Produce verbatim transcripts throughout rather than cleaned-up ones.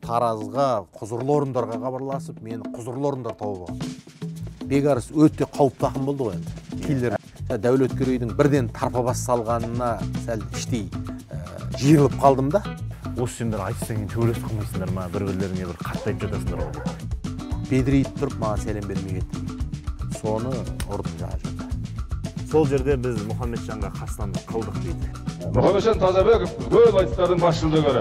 Таразға, құзырлы орындарға хабарласып, мені құзырлы орындар тауып алды. Бекарыс өте қауіпті ақын болды ғой енді. Киллер Дәулеткерейдің бірден тарпа бас салғанына сәл іштей жиырылып қалдым да. Осы сендер айтыстан кейін төбелесіп қалмайсыңдар ма? Бір-бірлеріңе бір қатты айтып жатасыңдар ғой. Бедірейіп тұрып, маған сәлем бермей кетті. Соны ұрдым жаңа жерде. Сол жерде біз Мұхамеджанға қастандық қылдық дейді. Мұхамеджан Тазабеков көп айтыстардың басшылығы.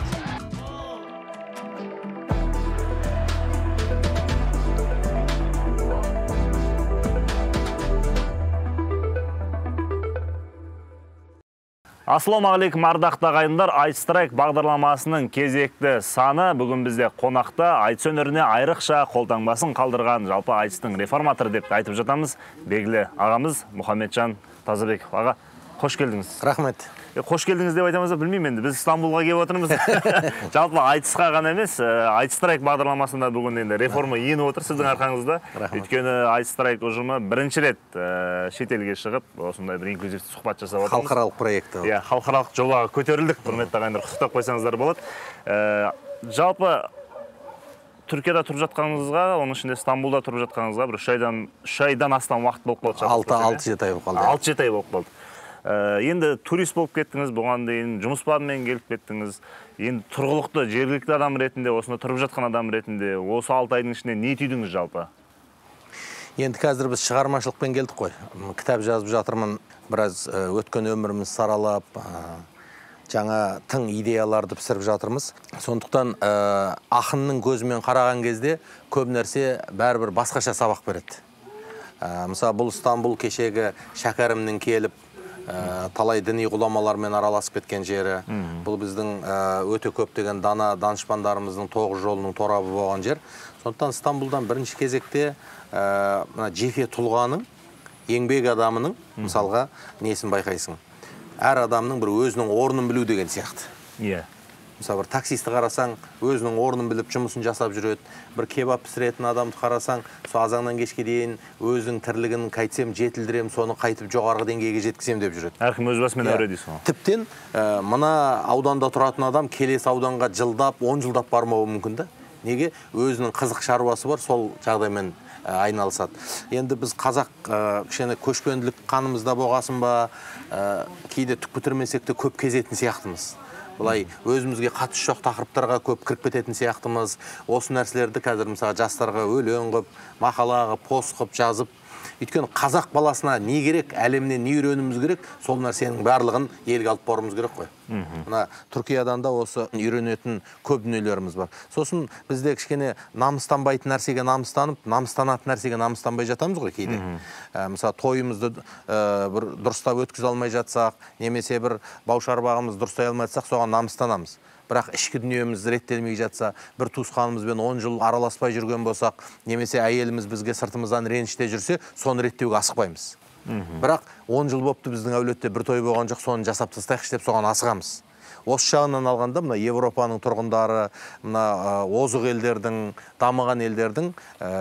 Ассалаумағалейкум ардақты ағайындар, Айтстрайк бағдарламасының кезекті саны бүгін бізде қонақта айтыс өнеріне айрықша қолтаңбасын қалдырған жалпы айтыстың реформаторы деп айтып жатамыз. Белгілі ағамыз Мұхамеджан Тазабеков. Аға, қош келдіңіз. Рахмет. Қош келдіңіз деп айтамыз, білмеймін енді. Біз Стамбулға келіп отырмыз. Жалпы айтысқа ғана емес, Айтстрайк бағдарламасында бүгін енді реформа еніп отыр сіздің арқаңызда. Өйткені Айтстрайк ұжымы бірінші рет шетелге шығып, осындай бір инклюзивті сұхбат жасап отырмыз. Халықаралық проекті. Иә, халықаралық жобаға көтерілдік. Құрметті ағайындар, құттықтап қойсаңыздар болады. Жалпы Түркияда тұрып жатқаныңызға, оның ішінде Стамбулда тұрып жатқаныңызға бір үш айдан астам уақыт болып қалды. алты жеті ай болып қалды. алты жеті ай болып қалды. Енді турист болып кеттіңіз, бұған дейін жұмыс бабымен келіп кеттіңіз. Енді тұрғылықты, жергілікті адам ретінде, осында тұрып жатқан адам ретінде, осы алты айдың ішінде не түйдіңіз жалпы? Енді қазір біз шығармашылықпен келдік қой. Кітап жазып жатырмын, біраз өткен өміріміз саралап, жаңа тың идеяларды пісіріп жатырмыз. Сондықтан ақынның көзімен қараған кезде көп нәрсе бәрібір басқаша сабақ береді. Мысалы, бұл Стамбул кешегі шәкәрімнің келіп, талай діни ғұламалармен араласып кеткен жері. Бұл біздің өте көптеген дана данышпандарымыздың тоғыз жолының торабы болған жер. Сондықтан Стамбулдан бірінші кезекте жеке тұлғаның, еңбек адамының, мысалға, несін байқайсың. Әр адамның бір өзінің орнын білу деген сияқты. Иә. Мысалы, бір таксисті қарасаң, өзінің орнын біліп жұмысын жасап жүреді. Бір кебап пісіретін адамды қарасаң, сол азаннан кешке дейін өзінің тірлігін қайтсем, жетілдірем, соны қайтып жоғарғы деңгейге жеткізем деп жүреді. Әркім өз басымен әуре дейсің. Тіптен мына ауданда тұратын адам келесі ауданға жылдап, он жылдап бармауы мүмкін да. Неге? Өзінің қызық шаруасы бар, сол жағдаймен айналысады. Енді біз қазақ кішкене көшпенділік қанымызда болғасын ба, кейде түк бітірмесек те көп кезетін сияқтымыз. Бұлай өзімізге қатысы жоқ тақырыптарға көп кіріп кететін сияқтымыз. Осы нәрселерді қазір мысалы жастарға өлең қып, мақала қып, пост қып жазып, өйткені қазақ баласына не керек, әлемнен не үйренуіміз керек, сол нәрсенің барлығын елге алып баруымыз керек қой. Мына Түркиядан да осы үйренетін көп дүниелеріміз бар. Сосын бізде кішкене намыстанбайтын нәрсеге намыстанып, намыстанатын нәрсеге намыстанбай жатамыз ғой кейде. Мысалы, тойымызды бір дұрыстап өткізе алмай жатсақ, немесе бір бау-шарбағымыз дұрыстай алмай жатсақ, соған намыстанамыз. Бірақ ішкі дүниеміз реттелмей жатса, бір туысқанымызбен он жыл араласпай жүрген болсақ, немесе әйеліміз бізге сыртымыздан реніште жүрсе, соны реттеуге асықпаймыз. Бірақ он жыл бопты біздің әулетте бір той болған жоқ, соны жасап тастайықшы деп соған асығамыз. Осы жағынан алғанда, мына Европаның тұрғындары, мына озық елдердің, дамыған елдердің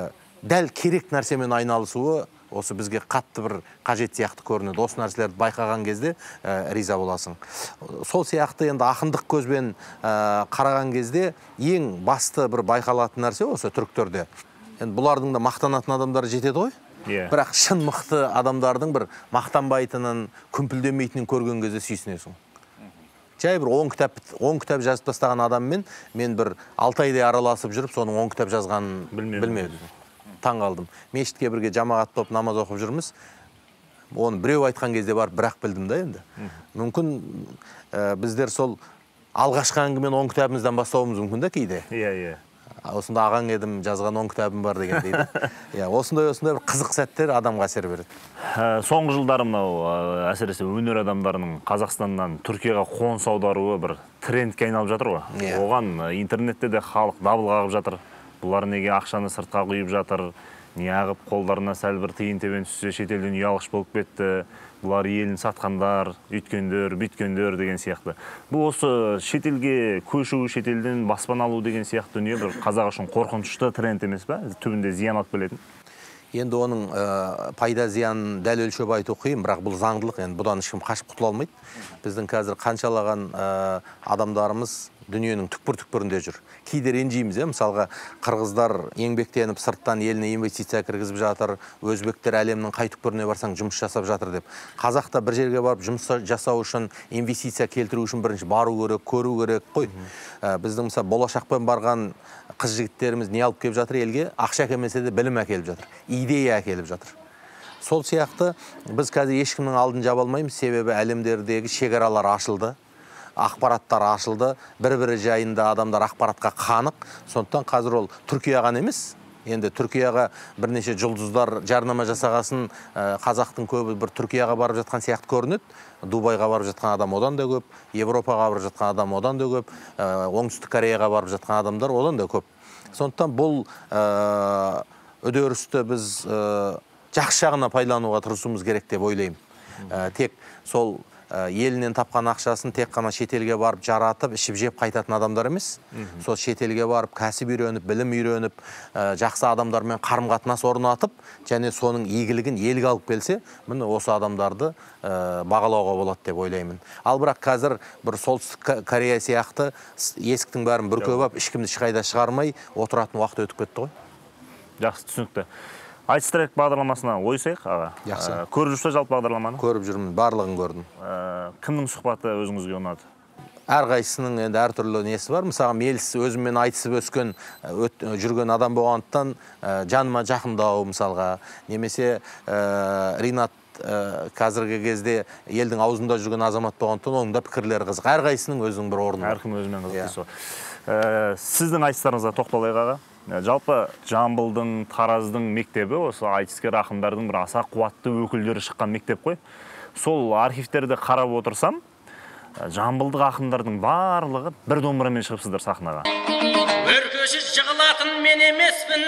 дәл керек нәрсемен айналысуы осы бізге қатты бір қажет сияқты көрінеді. Осы нәрселерді байқаған кезде риза боласың. Сол сияқты енді ақындық көзбен қараған кезде ең басты бір байқалатын нәрсе осы түріктерде. Енді бұлардың да мақтанатын адамдары жетеді ғой. Бірақ шын мықты адамдардың бір мақтанбайтынын, күмпілдемейтінін көрген кезде сүйсінесің. Жай бір он кітап жазып тастаған адаммен мен бір алты айдай араласып жүріп, соның он кітап жазғанын білмедім. Таң қалдым. Мешітке бірге жамағат болып намаз оқып жүрміз. Оны біреу айтқан кезде барып бірақ білдім да енді. Мүмкін біздер сол алғашқы әңгімен он кітабымыздан бастауымыз мүмкін да кейде. Иә, иә. Осында ағаң едім, жазған он кітабым бар деген дейді. Осындай-осындай бір қызық сәттер адамға әсер береді. Соңғы жылдары мынау әсіресе өнер адамдарының Қазақстаннан Түркияға қоныс аударуы бір трендке айналып жатыр ғой. Оған интернетте де халық дабыл қағып жатыр. Бұлар неге ақшаны сыртқа құйып жатыр, не ағып қолдарына сәл бір тиын тебен түссе шетелден ұялғыш болып кетті, бұлар елін сатқандар, үйткендер, бүйткендер деген сияқты. Бұл осы шетелге көшу, шетелден баспана алу деген сияқты дүние бір қазақ үшін қорқынышты тренд емес пе? Түбінде зиян алып келетін. Енді оның пайда зиянын дәл өлшеп айту қиын, бірақ бұл заңдылық, енді бұдан ешкім қашып құтыла алмайды. Біздің қазір қаншалаған адамдарымыз дүниенің түкпір-түкпірінде жүр. Кейде ренжейміз, е, мысалға қырғыздар еңбектеніп сырттан еліне инвестиция кіргізіп жатыр, өзбектер әлемнің қай түкпіріне барсаң жұмыс жасап жатыр деп. Қазақта бір жерге барып жұмыс жасау үшін, инвестиция келтіру үшін бірінші бару керек, көру керек қой. Біздің мысалы болашақпен барған қыз жігіттеріміз не алып келіп жатыр елге? Ақша әкелмесе де білім әкеліп жатыр, идея әкеліп жатыр. Сол сияқты біз қазір ешкімнің алдын жаба алмаймыз, себебі әлемдердегі шекаралар ашылды, ақпараттар ашылды, бір-бірі жайында адамдар ақпаратқа қанық. Сондықтан қазір ол Түркия ғана емес. Енді Түркияға бірнеше жұлдыздар жарнама жасағасын, қазақтың көбі бір Түркияға барып жатқан сияқты көрінеді. Дубайға барып жатқан адам одан да көп, Европаға барып жатқан адам одан да көп, Оңтүстік Кореяға барып жатқан адамдар одан да көп. Сондықтан бұл үдерісті біз жақсы жағына пайдалануға тырысуымыз керек деп ойлаймын. Тек сол елінен тапқан ақшасын тек қана шетелге барып жаратып, ішіп жеп қайтатын адамдар емес. Сол шетелге барып кәсіп үйреніп, білім үйреніп, жақсы адамдармен қарым-қатынас орнатып, және соның игілігін елге алып келсе, міне осы адамдарды бағалауға болады деп ойлаймын. Ал бірақ қазір бір Солтүстік Корея сияқты есіктің бәрін бір көбап, ешкімді ешқайда шығармай отыратын уақыт өтіп кетті ғой. Жақсы, түсінікті. Айтыс трек бағдарламасына ойысайық, аға. Жақсы. Көріп жүрсіз жалпы бағдарламаны? Көріп жүрмін, барлығын көрдім. Кімнің сұхбаты өзіңізге ұнады? Әрқайсының енді әртүрлі несі бар. Мысалы, меліс өзіммен айтысып өскен, жүрген адам болғандықтан жаныма жақындау мысалға. Немесе Ринат қазіргі кезде елдің аузында жүрген азамат болғандықтан оның да пікірлері қызық. Әрқайсының өзінің бір орны. Әркім өзімен қызық. Сіздің айтыстарыңызға тоқталайық, аға. Жалпы Жамбылдың, Тараздың мектебі осы айтыскер ақындардың бір аса қуатты өкілдері шыққан мектеп қой. Сол архивтерді қарап отырсам, Жамбылдық ақындардың барлығы бір домбырамен шығыпсыздар сахнаға. Өркеші жығылатын мен емеспін,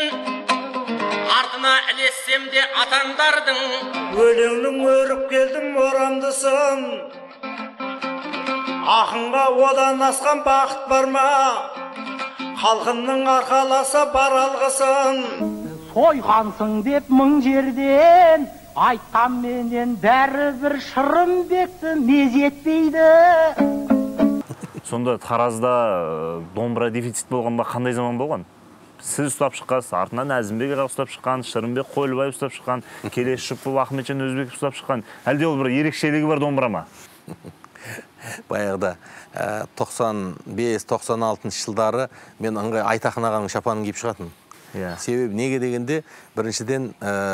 артына ілессем де атаңдардың. Өлеңнің өріп келдім орамдысын, ақынға одан асқан бақыт бар ма? Халқының арқаласа бар алғысын. Сойғансың деп мың жерден, айтқан менен бәрі бір Шырымбекті мезетпейді. Сонда Таразда домбыра дефицит болғанда қандай заман болған? Сіз ұстап шыққансыз, артынан Әзімбек аға ұстап шыққан, Шырымбек Қойлыбаев ұстап шыққан, Келеш Шүпов, Ахметжан Өзбеков ұстап шыққан. Әлде ол бір ерекшелігі бар домбыра ма? Баяғыда тоқсан бес тоқсан алтыншы жылдары мен ыңғай Айтақын ағаның шапанын киіп шығатын. Себебі неге дегенде, біріншіден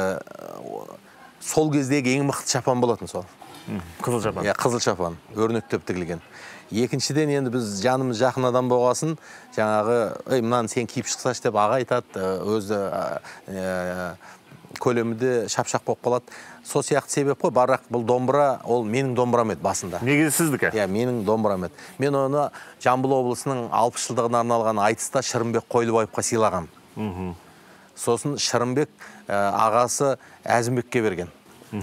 сол кездегі ең мықты шапан болатын сол. Қызыл шапан. Қызыл шапан, өрнектеп тігілген. Екіншіден енді біз жанымыз жақын адам болғасын, жаңағы, ей, мынаны сен киіп шықсашы деп аға айтады, өзі көлемінде шапшақ болып қалады. Сол сияқты себеп қой, бірақ бұл домбыра, ол менің домбырам еді басында. Негізі сіздікі? Иә, менің домбырам еді. Мен оны Жамбыл облысының алпыс жылдығына арналған айтыста Шырымбек Қойлыбаевқа сыйлаған. Сосын Шырымбек ағасы Әзімбекке берген.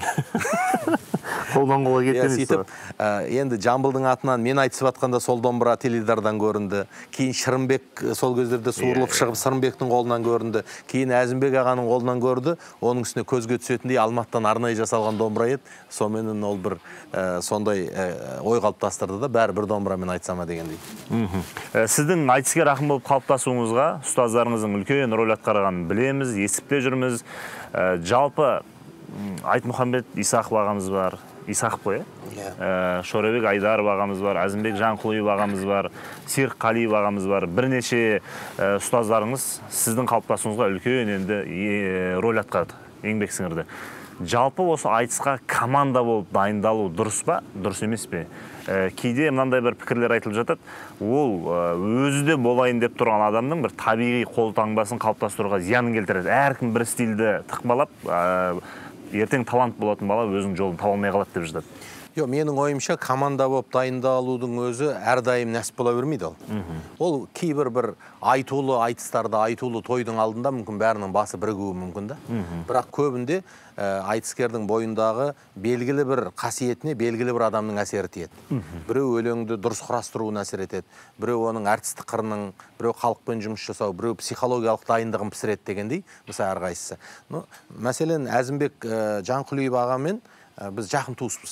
Қолдан қолға кеткен. Енді Жамбылдың атынан мен айтысып атқанда сол домбыра теледидардан көрінді. Кейін Шырымбек сол кездерде суырылып шығып Шырымбектің қолынан көрінді. Кейін Әзімбек ағаның қолынан көрді. Оның үстіне көзге түсетіндей Алматыдан арнайы жасалған домбыра еді. Сонымен ол бір сондай ой қалыптастырды да, бәрі бір домбырамен айтсама дегендей. Сіздің айтыскер ақын болып қалыптасуыңызға ұстаздарыңыздың үлкен рөл атқарғанын білеміз, естіп жүрміз. Жалпы Айтмұхамбет Исақов ағамыз бар, Исақов қой, Шорабек Айдаров ағамыз бар, Әзімбек Жанқұлиев ағамыз бар, Серік Қалиев ағамыз бар. Бірнеше ұстаздарыңыз сіздің қалыптасуыңызға үлкен енді рөл атқарды, еңбек сіңірді. Жалпы осы айтысқа команда болып дайындалу дұрыс па, дұрыс емес пе? Кейде мынандай бір пікірлер айтылып жатады, ол өзі де болайын деп тұрған адамның бір табиғи қолтаңбасын қалыптастыруға зиянын келтіреді. Әркім бір стильді тықпалап, ертең талант болатын бала өзінің жолын таба алмай қалады деп жатады. Жоқ, менің ойымша команда болып дайындалудың өзі әрдайым нәсіп бола бермейді ол. Ол кейбір бір айтулы айтыстарда, айтулы тойдың алдында мүмкін бәрінің басы бірігуі мүмкін да. Бірақ көбінде айтыскердің бойындағы белгілі бір қасиетіне белгілі бір адамның әсері тиеді. Біреу өлеңді дұрыс құрастыруын әсер етеді, біреу оның әртістік қырының, біреу халықпен жұмыс жасау, біреу психологиялық дайындығын пісіреді дегендей, мысалы әрқайсысы. Мәселен, Әзімбек Жанқұлиев ағамен біз жақын туыспыз.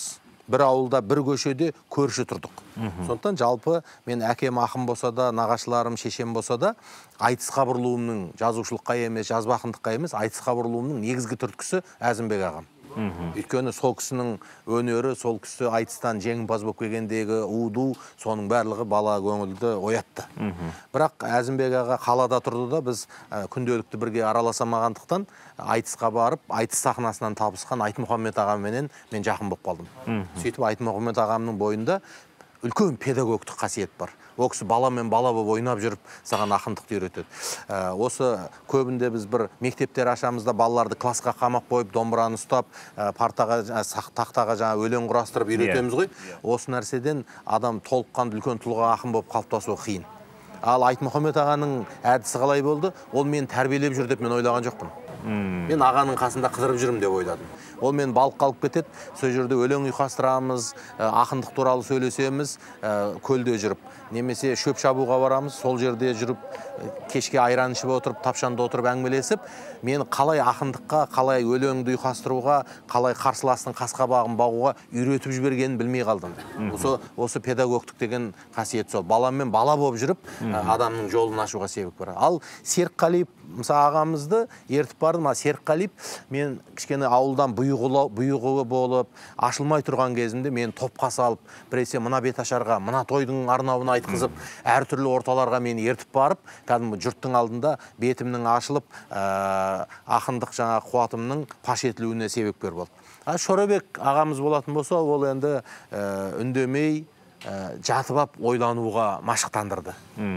бір ауылда бір көшеде көрші тұрдық. Сондықтан жалпы мен әкем ақын болса да, нағашыларым, шешем болса да, айтысқа бұрылуымның жазушылыққа емес, жазба ақындыққа емес, айтысқа бұрылуымның негізгі түрткісі Әзімбек ағам. Өйткені сол кісінің өнері, сол кісі айтыстан жеңімпаз болып келгендегі уду, соның барлығы бала көңілді оятты. Бірақ Әзімбек аға қалада тұрды да, біз күнделікті бірге араласамағандықтан айтысқа барып, айтыс сахнасынан табысқан Айтмұхаммед ағаменен мен жақын болып қалдым. Сөйтіп Айтмұхаммед ағамның бойында үлкен педагогтық қасиет бар. Ол кісі баламен бала болып ойнап жүріп, саған ақындықты үйретеді. Осы көбінде біз бір мектептер ашамыз да, балаларды классқа қамап қойып, домбыраны ұстап, партаға, тақтаға жаңа өлең құрастырып үйретеміз ғой. Осы нәрседен адам толыққанды үлкен тұлға ақын болып қалыптасуы қиын. Ал Айтмұхаммед ағаның әдісі қалай болды? Ол мені тәрбиелеп жүр деп мен ойлаған жоқпын. Мен ағаның қасында қыдырып жүрім деп ойладым. Ол мен балық қалып кетеді, сол жерде өлең ұйқастырамыз, ақындық туралы сөйлесеміз, көлде жүріп. Немесе шөп шабуға барамыз, сол жерде жүріп, кешке айран ішіп отырып, тапшанда отырып әңгімелесіп, мен қалай ақындыққа, қалай өлеңді ұйқастыруға, қалай қарсыластың қасқабағын бағуға үйретіп жібергенін білмей қалдым. Осы, осы педагогтық деген қасиет сол. Баламен бала болып жүріп, адамның жолын ашуға себеп бар. Ал Серікқалиев, мысалы ағамызды ертіп бардым, Серікқалиев мен кішкене ауылдан бұйығы болып, ашылмай тұрған кезімде мен топқа салып, біресе мына беташарға, мына тойдың арнауына айтқызып, әртүрлі орталарға мені ертіп барып, кәдімгі жұрттың алдында бетімнің ашылып, ақындық жаңа қуатымның паш етілуіне себепкер болды. Шорабек ағамыз болатын болса, ол енді үндемей, жатып ап ойлануға машықтандырды.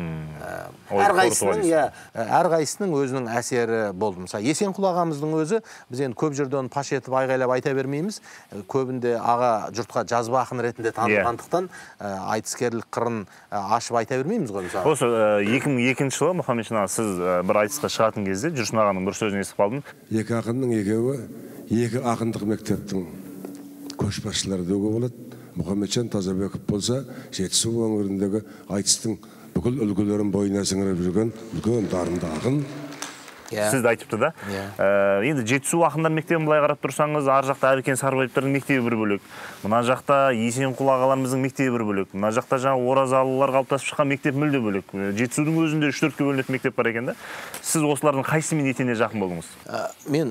Әрқайсының өзінің әсері болды. Мысалы, Есенқұл ағамыздың өзі, біз енді көп жерде оны паш етіп айғайлап айта бермейміз. Көбінде аға жұртқа жазба ақын ретінде танылғандықтан айтыскерлік қырын ашып айта бермейміз ғой. Осы екі мың екінші жылы Мұхаммед аға, сіз бір айтысқа шығатын кезде Жүрсін ағаның бір сөзін естіп қалдым. Екі ақынның екеуі екі ақындық мектептің көшбасшылары деуге болады. Мұхаммеджан Тазабеков болса, Жетісу өңіріндегі айтыстың бүкіл үлгілерін бойына сіңіріп жүрген үлкен дарынды ақын. Сізді айтыпты да. Енді Жетісу ақындар мектебін былай қарап тұрсаңыз, ар жақта Әркен Сарыбаевтардың мектебі бір бөлек. Мына жақта Есенқұл ағаларымыздың мектебі бір бөлек. Мына жақта жаңа оразалылар қалыптасып шыққан мектеп мүлде бөлек. Жетісудың өзінде үш төртке бөлінетін мектеп бар екен да. Сіз осылардың қайсымен етене жақын болдыңыз? Мен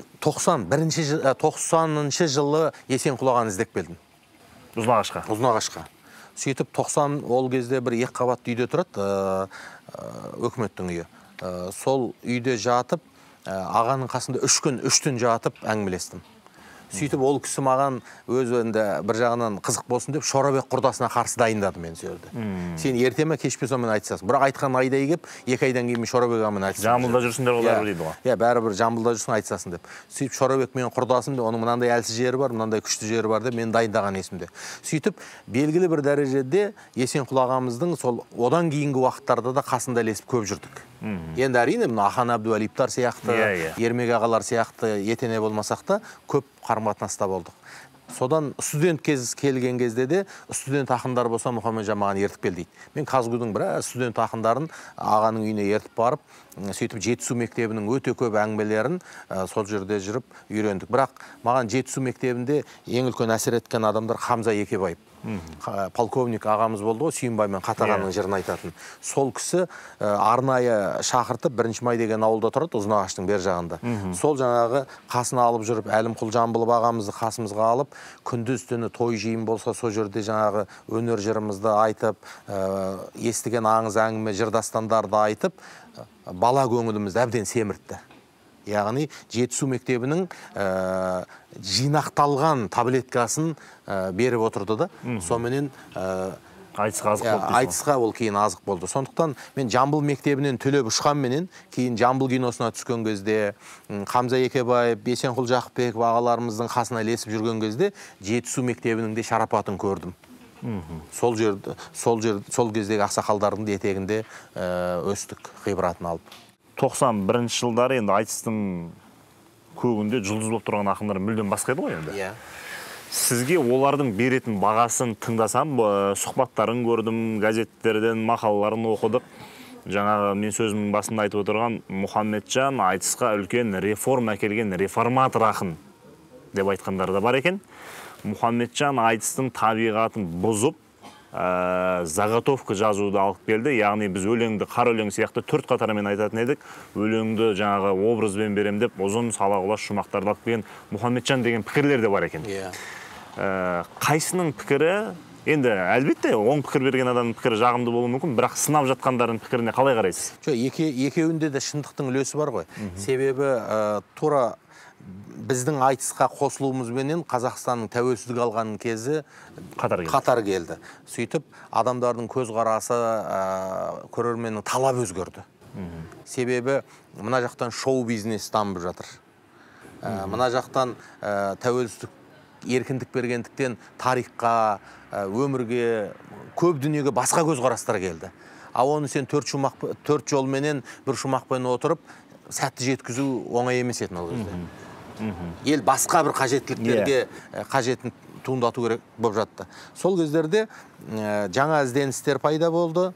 тоқсаныншы жылы Есенқұл ағаны іздеп келдім. Ұзынағашқа. Ұзынағашқа. Сөйтіп тоқсан ол кезде бір екі қабатты үйде тұрады, өкіметтің үйі. Сол үйде жатып, ағаның қасында үш күн, үш түн жатып әңгімелестім. Сөйтіп ол кісі маған өз önde бір жағынан қызық болсын деп Шорабек құрдасына қарсы дайындады мен сөйледі. Сен ерте ме кеш пе сонымен айтысасың. Бірақ айтқан айдай кеп, екі айдан кейін Шорабек ағамен айтысасың. Жамбылда жүрсіңдер олар дейді ғой. Иә, бәрібір Жамбылда жүрсің айтысасың деп. Сөйтіп Шорабек мен құрдасым деп, оның мынандай әлсіз жері бар, мынандай күшті жері бар деп мен дайындаған есімде. Сөйтіп белгілі бір дәрежеде Есенқұл ағамыздың сол одан кейінгі уақыттарда да қасында ілесіп көп жүрдік. Енді әрине мына Ахан Әбдуалиевтар сияқты, Ермек ағалар сияқты етене болмасақ та көп қарым-қатынаста болдық. Содан студент кез келген кезде де студент ақындар болса Мұхаммеджан маған ертіп кел дейді. Мен Казгудың бір студент ақындарын ағаның үйіне ертіп барып, сөйтіп Жетісу мектебінің өте көп әңгімелерін сол жерде жүріп үйрендік. Бірақ маған Жетісу мектебінде ең үлкен әсер еткен адамдар Хамза Екебаев. Полковник ағамыз болды ғой, Сүйінбаймен Қатағанның жырын айтатын. Сол кісі арнайы шақыртып, бірінші май деген ауылда тұрады, Ұзынағаштың бер жағында. Сол жаңағы қасына алып жүріп, Әлімқұл Жамбылов ағамызды қасымызға алып, күндіз түні той жиын болса, сол жерде жаңағы өнер жырымызды айтып, естіген аңыз әңгіме жырдастандарды айтып, бала көңілімізді әбден семіртті. Яғни Жетісу мектебінің жинақталған таблеткасын беріп отырды да, соменен айтысқа азық болды. Айтысқа ол кейін азық болды. Сондықтан мен Жамбыл мектебінен түлеп ұшқанменен, кейін Жамбыл киносына түскен кезде, Хамза Екебаев, Есенқұл Жақыпбеков ағаларымыздың қасына ілесіп жүрген кезде Жетісу мектебінің де шарапатын көрдім. Сол жерде, сол жерде, сол кездегі ақсақалдардың етегінде өстік ғибратын алып. тоқсан бірінші жылдары енді айтыстың көгінде жұлдыз болып тұрған ақындар мүлдем басқа еді ғой енді. Иә. Сізге олардың беретін бағасын тыңдасам, сұхбаттарын көрдім, газеттерден мақалаларын оқыдық. Жаңағы мен сөзімнің басында айтып отырған Мұхаммеджан айтысқа үлкен реформа әкелген реформатор ақын деп айтқандар да бар екен. Мұхаммеджан айтыстың табиғатын бұзып, заготовка жазуды алып келді. Яғни біз өлеңді қара өлең сияқты төрт қатармен айтатын едік. Өлеңді жаңағы образбен берем деп, ұзын салағылас шумақтарды алып келген Мұхаммеджан деген пікірлер де бар екен. Қайсының пікірі, енді әлбетте оң пікір берген адамның пікірі жағымды болуы мүмкін, бірақ сынап жатқандардың пікіріне қалай қарайсыз? Екеуінде де шындықтың үлесі бар ғой. Себебі тура біздің айтысқа қосылуымызбенен Қазақстанның тәуелсіздік алған кезі қатар келді. Сөйтіп, адамдардың көзқарасы, көрерменнің талап өзгерді. Себебі мына жақтан шоу бизнес дамып жатыр. Мына жақтан тәуелсіздік еркіндік бергендіктен тарихқа, өмірге, көп дүниеге басқа көзқарастар келді. А оны сен төрт жолменен бір шумақпен отырып, сәтті жеткізу оңай емес етін ол кезде. Ел басқа бір қажеттіліктерге қажетін туындату керек болып жатты. Сол кездерде жаңа ізденістер пайда болды.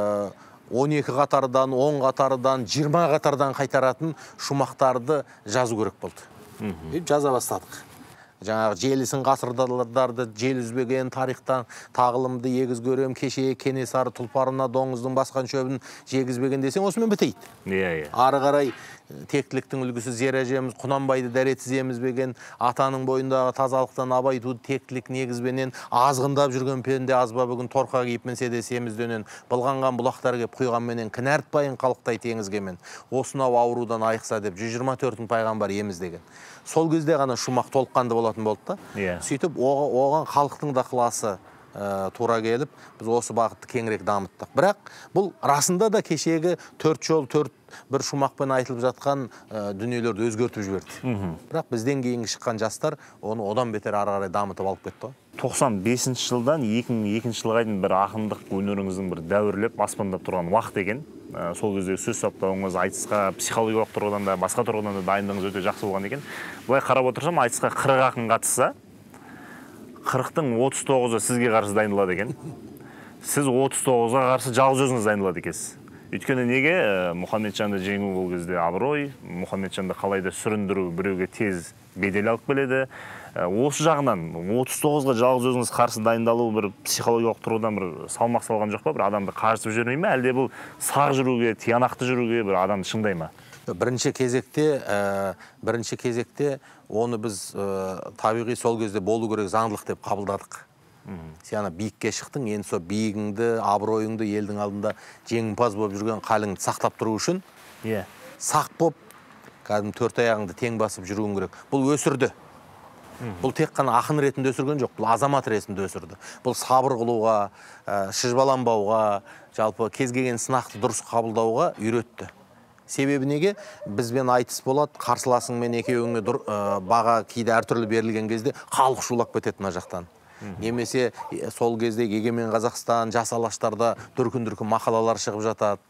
он екі қатардан, он қатардан, жиырма қатардан қайтаратын шумақтарды жазу керек болды. Жаза бастадық. Жаңағы желісін ғасырдарды жел үзбеген тарихтан тағылымды егіз көрем, кеше Кенесары тұлпарына доңыздың басқан шөбін жегізбеген десең, осымен бітейді. Ары қарай тектіліктің үлгісі зер әжеміз, Құнанбайды дәретсіз емізбеген, атаның бойындағы тазалықтан абай туды тектілік негізбенен, азғындап жүрген пенде азба бүгін торқа киіп мінсе де семізденен, былғанған бұлақтар кеп құйғанменен, кінәртпайын қалықтай теңізгемен, осынау аурудан айықса деп жүз жиырма төртің пайғамбар еміз деген. Сол кезде ғана шумақ толыққанды болатын болды да. Сөйтіп, оған халықтың да ықыласы тура келіп, біз осы бағытты кеңірек дамыттық. Бірақ бұл расында да кешегі төрт жол, төрт бір шумақпен айтылып жатқан дүниелерді өзгертіп жіберді. Бірақ бізден кейінгі шыққан жастар оны одан бетер ары қарай дамытып алып кетті. тоқсан бесінші жылдан екі мың екінші жылға дейін бір ақындық өнеріңіздің бір дәуірлеп, аспандап тұрған уақыт екен. Сол кезде сөз саптауыңыз, айтысқа психологиялық тұрғыдан да, басқа тұрғыдан да дайындығыңыз өте жақсы болған екен. Бұлай қарап отырсам, айтысқа қырық ақын қатысса, қырықтың отыз тоғызы сізге қарсы дайындалады екен. Сіз отыз тоғызға қарсы жалғыз өзіңіз дайындалады екенсіз. Өйткені неге Мұхаммеджанды жеңу ол кезде абырой, Мұхаммеджанды қалайда сүріндіру біреуге тез бедел алып келеді. Осы жағынан отыз тоғызға жалғыз өзіңіз қарсы дайындалу бір психологиялық тұрғыдан бір салмақ салған жоқ па? Бір адамды қажытып жүрмей ме? Әлде бұл сақ жүруге, тиянақты жүруге бір адамды шыңдай ма? Бірінші кезекте, бірінші кезекте оны біз табиғи сол кезде болу керек заңдылық деп қабылдадық. Сен биікке шықтың, енді сол биігіңді, абыройыңды елдің алдында жеңімпаз болып жүрген қалыңды сақтап тұру үшін сақ болып, кәдімгі төрт аяғыңды тең басып жүруің керек. Бұл өсірді. Бұл тек қана ақын ретінде өсірген жоқ, бұл азамат ретінде өсірді. Бұл сабыр қылуға, шыжбаланбауға, жалпы кез келген сынақты дұрыс қабылдауға үйретті. Себебі неге? Бізбен айтыс болады, қарсыласыңмен екеуіңе баға кейде әртүрлі берілген кезде халық шулап кетеді мына жақтан. Немесе сол кезде егемен Қазақстан, жас алаштарда дүркін-дүркін мақалалар шығып жатады.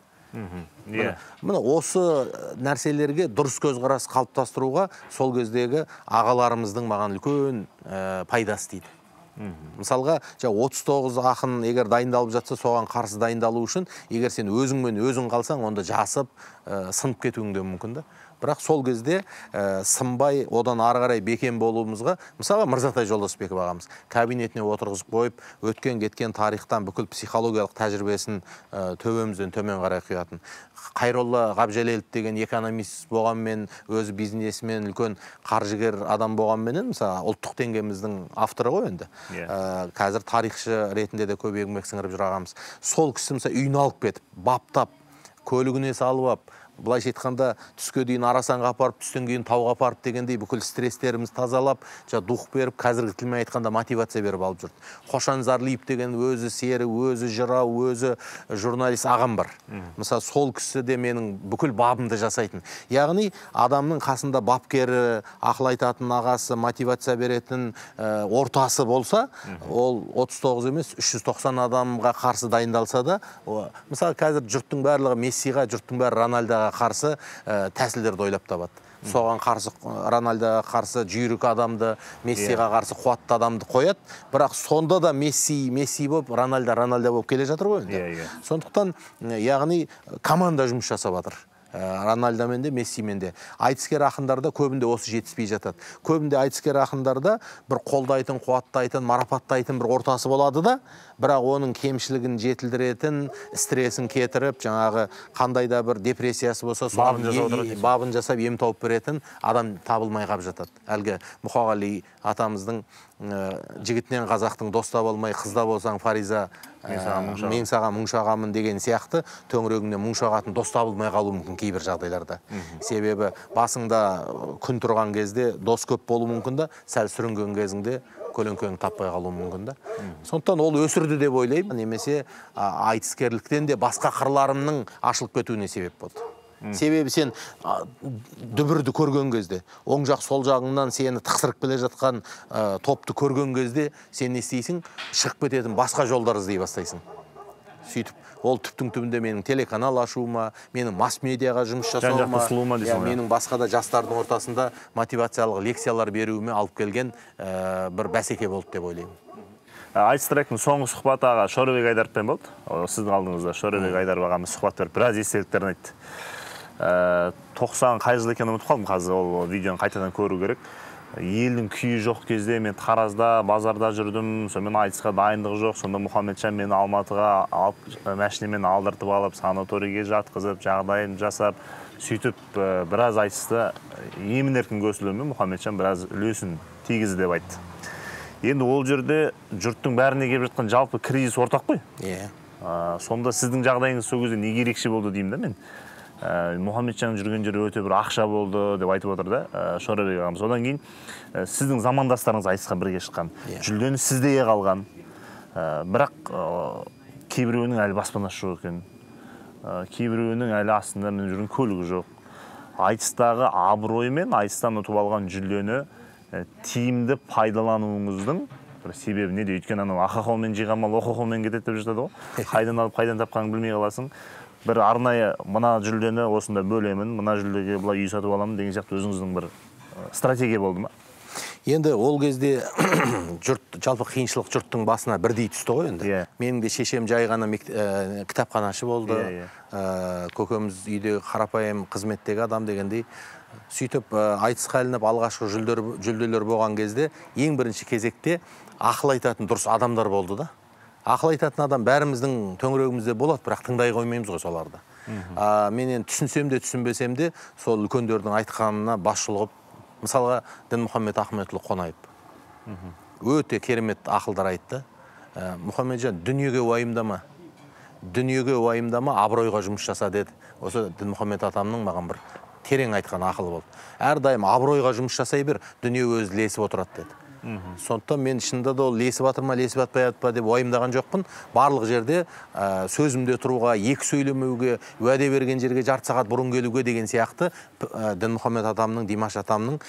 Мына осы нәрселерге дұрыс көзқарас қалыптастыруға сол кездегі ағаларымыздың маған үлкен пайдасы тиді. Мысалға, отыз тоғыз ақын егер дайындалып жатса, соған қарсы дайындалу үшін, егер сен өзіңмен өзің қалсаң, онда жасып, сынып кетуің де мүмкін. Бірақ сол кезде сынбай, одан ары қарай бекем болуымызға, мысалы Мырзатай Жолдасбеков ағамыз кабинетіне отырғызып қойып, өткен кеткен тарихтан бүкіл психологиялық тәжірибесін төбемізден төмен қарай құятын. Қайролла Ғабжалелов деген экономист болғанмен, өзі бизнесмен, үлкен қаржыгер адам болғанменен, мысалы ұлттық деңгейіміздің авторы ғой енді. Қазір тарихшы ретінде де көп еңбек сіңіріп жүр ағамыз. Сол кісі мысалы үйін алып кетіп, баптап, көлігіне салып алып, былайша айтқанда түске дейін арасанға апарып, түстен кейін тауға апарып дегендей бүкіл стресстеріміз тазалап, дух беріп, қазіргі тілмен айтқанда мотивация беріп алып жүрді. Қошан Зарлиев деген өзі сері, өзі жырау, өзі журналист ағам бар. Мысалы сол кісі де менің бүкіл бабымды жасайтын. Яғни адамның қасында бапкері, ақыл айтатын ағасы, мотивация беретін ортасы болса, ол отыз тоғыз емес, үш жүз тоқсан адамға қарсы дайындалса да, мысалы қазір жұрттың барлығы Мессиға, жұрттың бәрі Рональдоға қарсы тәсілдерді ойлап табады. Соған қарсы, Рональдоға қарсы жүйрік адамды, Мессиға қарсы қуатты адамды қояды. Бірақ сонда да Месси, Месси болып, Рональдо, Рональдо болып келе жатыр ғой енді. Сондықтан, яғни команда жұмыс жасап жатыр. Рональдомен де, Мессимен де. Айтыскер ақындарда көбінде осы жетіспей жатады. Көбінде айтыскер ақындарда бір қолдайтын, қуаттайтын, марапаттайтын бір ортасы болады да, бірақ оның кемшілігін жетілдіретін, стресін кетіріп, жаңағы қандай да бір депрессиясы болса, бабын жасап ем тауып беретін адам табылмай қап жатады. Әлгі Мұқағали атамыздың жігітінен қазақтың достап алмай, қызда болсаң Фариза, мен саған мұң шағамын деген сияқты төңірегіңнен мұң шағатын дос табылмай қалуы мүмкін кейбір жағдайларда. Себебі басыңда күн тұрған кезде дос көп болуы мүмкін да, сәл сүрінген кезіңде көлеңкең таппай қалуы мүмкін да. Сондықтан ол өсірді деп ойлаймын, немесе айтыскерліктен де басқа қырларымның ашылып кетуіне себеп болды. Себебі сен дүбірді көрген кезде, оң жақ сол жағыңнан сені тықсырып келе жатқан топты көрген кезде, сен не істейсің? Шығып кететін басқа жолдар іздей бастайсың. Сөйтіп, ол түптің түбінде менің телеканал ашуыма, менің масс-медиаға жұмыс жасауыма, менің басқа да жастардың ортасында мотивациялық лекциялар беруіме алып келген бір бәсеке болды деп ойлаймын. Айтыс-тректің соңғы сұхбаты аға Шорабек Айдаровпен болды. Сіздің алдыңызда Шорабек Айдаров ағамыз сұхбат беріп, біраз естеліктерін айтты. тоқсан қай жыл екенін ұмытып қалдым, қазір ол видеоны қайтадан көру керек. Елдің күйі жоқ кезде мен Таразда, базарда жүрдім, сонымен айтысқа дайындығы жоқ. Сонда Мұхамеджан мені Алматыға алып, мәшінемен алдыртып алып, санаторийге жатқызып, жағдайын жасап, сөйтіп біраз айтысты емін-еркін көсілуімен Мұхамеджан біраз үлесін тигізді деп айтты. Енді ол жерде жұрттың бәріне келіп жатқан жалпы кризис ортақ қой. Сонда сіздің жағдайыңыз сол кезде неге ерекше болды деймін да мен. Мұхамеджан жүрген жері өте бір ақша болды деп айтып отыр да Шорабек ағамыз. Одан кейін сіздің замандастарыңыз айтысқа бірге шыққан. Жүлдені сізде қалған. Бірақ кейбіреуінің әлі баспанасы жоқ екен. Кейбіреуінің әлі астында мен жүрген көлігі жоқ. Айтыстағы абырой мен айтыстан ұтып алған жүлдені тиімді пайдалануыңыздың себебі неде? Өйткені анау ақы қолмен жиған мал оқы қолмен кетеді деп жатады ғой. Қайдан алып, қайдан тапқанын білмей қаласың. Бір арнайы мына жүлдені осында бөлемін, мына жүлдеге былай үй сатып аламын деген сияқты өзіңіздің бір стратегия болды ма? Енді ол кезде жұрт, жалпы қиыншылық жұрттың басына бірдей түсті ғой енді. Менің де шешем жай ғана кітапханашы болды. Көкеміз үйде қарапайым қызметтегі адам дегендей. Сөйтіп айтысқа ілініп алғашқы жүлделер болған кезде ең бірінші кезекте ақыл айтатын дұрыс адамдар болды да. Ақыл айтатын адам бәріміздің төңірегімізде болады, бірақ тыңдай қоймаймыз ғой соларды. Менен түсінсем де түсінбесем де сол үлкендердің айтқанына бас шұлғып, мысалға Дінмұхамед Ахметұлы Қонаев өте керемет ақылдар айтты. Мұхамеджан, дүниеге уайымдама, дүниеге уайымдама, абыройға жұмыс жаса деді. Осы Дінмұхамед атамның маған бір терең айтқан ақылы болды. Әрдайым абыройға жұмыс жасай бер, дүние өзі лесіп отырады деді. Сондықтан мен шынында да ол лесіп атыр ма, лесіп атпай атпа деп уайымдаған жоқпын. Барлық жерде сөзімде тұруға, екі сөйлемеуге, уәде берген жерге жарты сағат бұрын келуге деген сияқты Дінмұхамед атамның, Димаш атамның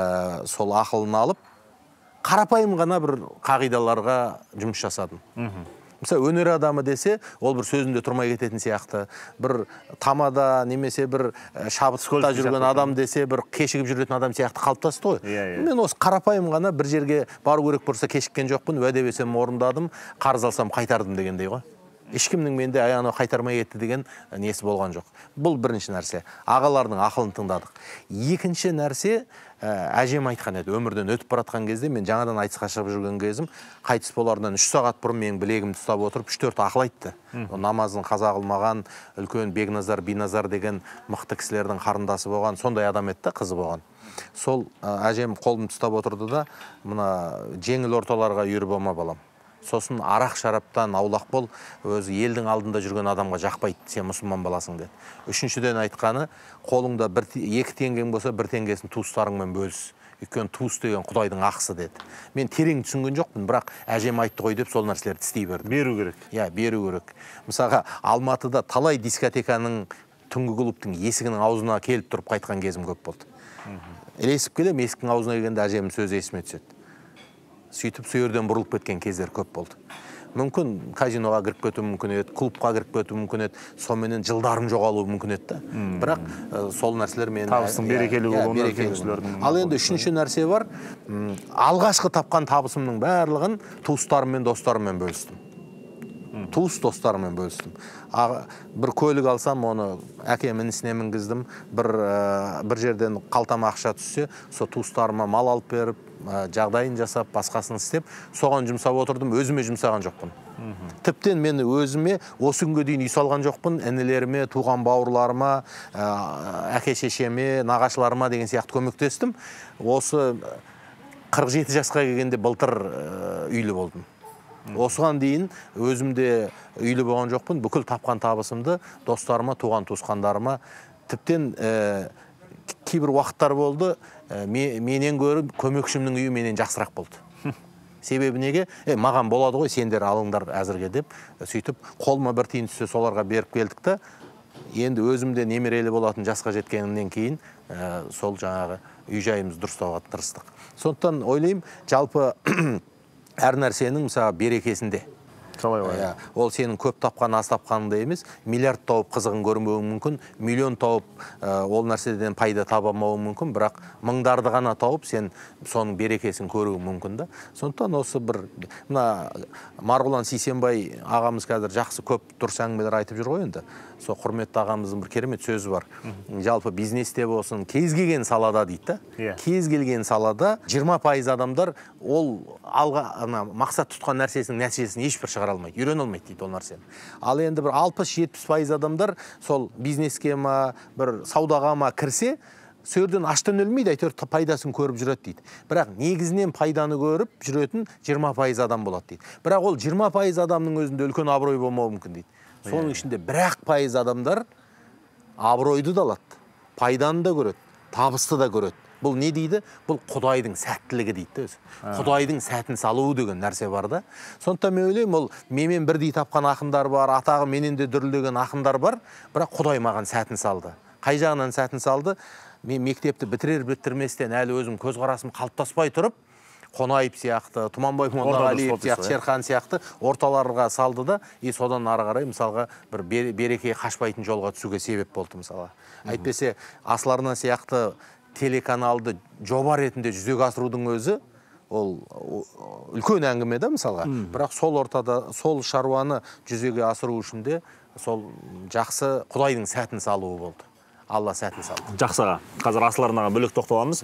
сол ақылын алып, қарапайым ғана бір қағидаларға жұмыс жасадым. Мысалы, өнер адамы десе, ол бір сөзінде тұрмай кететін сияқты, бір тамада немесе бір шабытта жүрген адам десе, бір кешігіп жүретін адам сияқты қалыптасты ғой. Мен осы қарапайым ғана бір жерге бару керек болса кешіккен жоқпын, уәде берсем орындадым, қарыз алсам қайтардым дегендей ғой. Ешкімнің менде аяны қайтармай кетті деген несі болған жоқ. Бұл бірінші нәрсе. Ағалардың ақылын тыңдадық. Екінші нәрсе, әжем айтқан еді, өмірден өтіп баратқан кезде, мен жаңадан айтысқа шығып жүрген кезім, қайтыс болардан үш сағат бұрын менің білегімді ұстап отырып, үш төрт ақыл айтты. Намазын қаза қылмаған, үлкен Бекназар, Биназар деген мықты кісілердің қарындасы болған, сондай адам еді, қызы болған. Сол әжем қолымды ұстап отырды да, мына жеңіл орталарға үйір болма балам. Сосын арақ шараптан аулақ бол, өзі елдің алдында жүрген адамға жақпайды, сен мұсылман баласың деді. Үшіншіден айтқаны, қолыңда екі теңгең болса, бір теңгесін туыстарыңмен бөліс. Өйткені туыс деген Құдайдың ақысы деді. Мен терең түсінген жоқпын, бірақ әжем айтты ғой деп сол нәрселерді істей берді. Беру керек. Иә, беру керек. Мысалға, Алматыда талай дискотеканың, түнгі клубтың есігінің аузына келіп тұрып қайтқан кезім көп болды. Ілесіп келем, есіктің аузына келгенде әжемнің сөзі есіме түседі. Сөйтіп сөйерден бұрылып кеткен кездер көп болды. Мүмкін казиноға кіріп кету мүмкін еді, клубқа кіріп кету мүмкін еді, сонымен жылдарың жоғалуы мүмкін еді. Бірақ сол нәрселер мен табыстың берекелі болуына. Ал енді үшінші нәрсе бар, алғашқы тапқан табысымның барлығын туыстарым мен достарыммен бөлістім. туыс достарыммен бөлістім. Бір көлік алсам, оны әкем інісіне мінгіздім. Бір бір жерден қалтама ақша түссе, сол туыстарыма мал алып беріп, жағдайын жасап, басқасын істеп, соған жұмсап отырдым, өзіме жұмсаған жоқпын. Тіптен мен өзіме осы күнге дейін үй салған жоқпын, інілеріме, туған бауырларыма, әке шешеме, нағашыларыма деген сияқты көмектестім. Осы қырық жеті жасқа келгенде былтыр үйлі болдым. Осыған дейін өзімде үйлі болған жоқпын, бүкіл тапқан табысымды достарыма, туған туысқандарыма, тіптен кейбір уақыттар болды, менен көріп көмекшімнің үйі менен жақсырақ болды. Себебі неге? Маған болады ғой, сендер алыңдар әзірге деп, сөйтіп қолыма бір тиын түссе соларға беріп келдік та, енді өзімде немерелі болатын жасқа жеткенімнен кейін сол жаңағы үй жайымыз дұрыстауға тырыстық. Сондықтан ойлаймын, жалпы әр нәрсенің мысалы берекесінде. Ол сенің көп тапқан, аз тапқанында емес, миллиард тауып қызығын көрмеуі мүмкін, миллион тауып ол нәрседен пайда табамауы мүмкін, бірақ мыңдарды ғана тауып, сен соның берекесін көруі мүмкін да. Сондықтан осы бір, мына Марғұлан Сейсенбай ағамыз қазір жақсы көп дұрыс әңгімелер айтып жүр ғой енді. Сол құрметті ағамыздың бір керемет сөзі бар. Жалпы бизнесте болсын, кез келген салада дейді да. Кез келген салада жиырма пайыз адамдар ол алға мақсат тұтқан нәрсесінің нәтижесін ешбір шығара алмайды, үйрене алмайды дейді ол нәрсені. Ал енді бір алпыс жетпіс пайыз адамдар сол бизнеске ма, бір саудаға ма кірсе, сөйерден аштан өлмейді, әйтеуір пайдасын көріп жүреді дейді. Бірақ негізінен пайданы көріп жүретін жиырма пайыз адам болады дейді. Бірақ ол жиырма пайыз адамның өзінде үлкен абырой болмауы мүмкін дейді. Соның ішінде бір-ақ пайыз адамдар абыройды да алады, пайданы да көреді, табысты да көреді. Бұл не дейді? Бұл Құдайдың сәттілігі дейді өзі. Құдайдың сәтін салуы деген нәрсе бар да. Сондықтан мен ойлаймын, ол менен бірдей тапқан ақындар бар, атағы менен де дүрілдеген ақындар бар, бірақ Құдай маған сәтін салды. Қай жағынан сәтін салды? Мен мектепті бітірер бітірместен әлі өзім көзқарасым қалыптаспай тұрып, Қонаев сияқты, Тұманбай Молдағалиев сияқты, Шерхан сияқты орталарға салды да, и содан ары қарай мысалға бір береке қашпайтын жолға түсуге себеп болды мысалға. Әйтпесе Асыл-Арна сияқты телеканалды жоба ретінде жүзеге асырудың өзі ол үлкен әңгіме да мысалға. Бірақ сол ортада, сол шаруаны жүзеге асыру үшін де сол жақсы Құдайдың сәтін салуы болды. Алла сәтін салды. Жақсыға. Қазір Асыл-Арнаға бөлек тоқталамыз.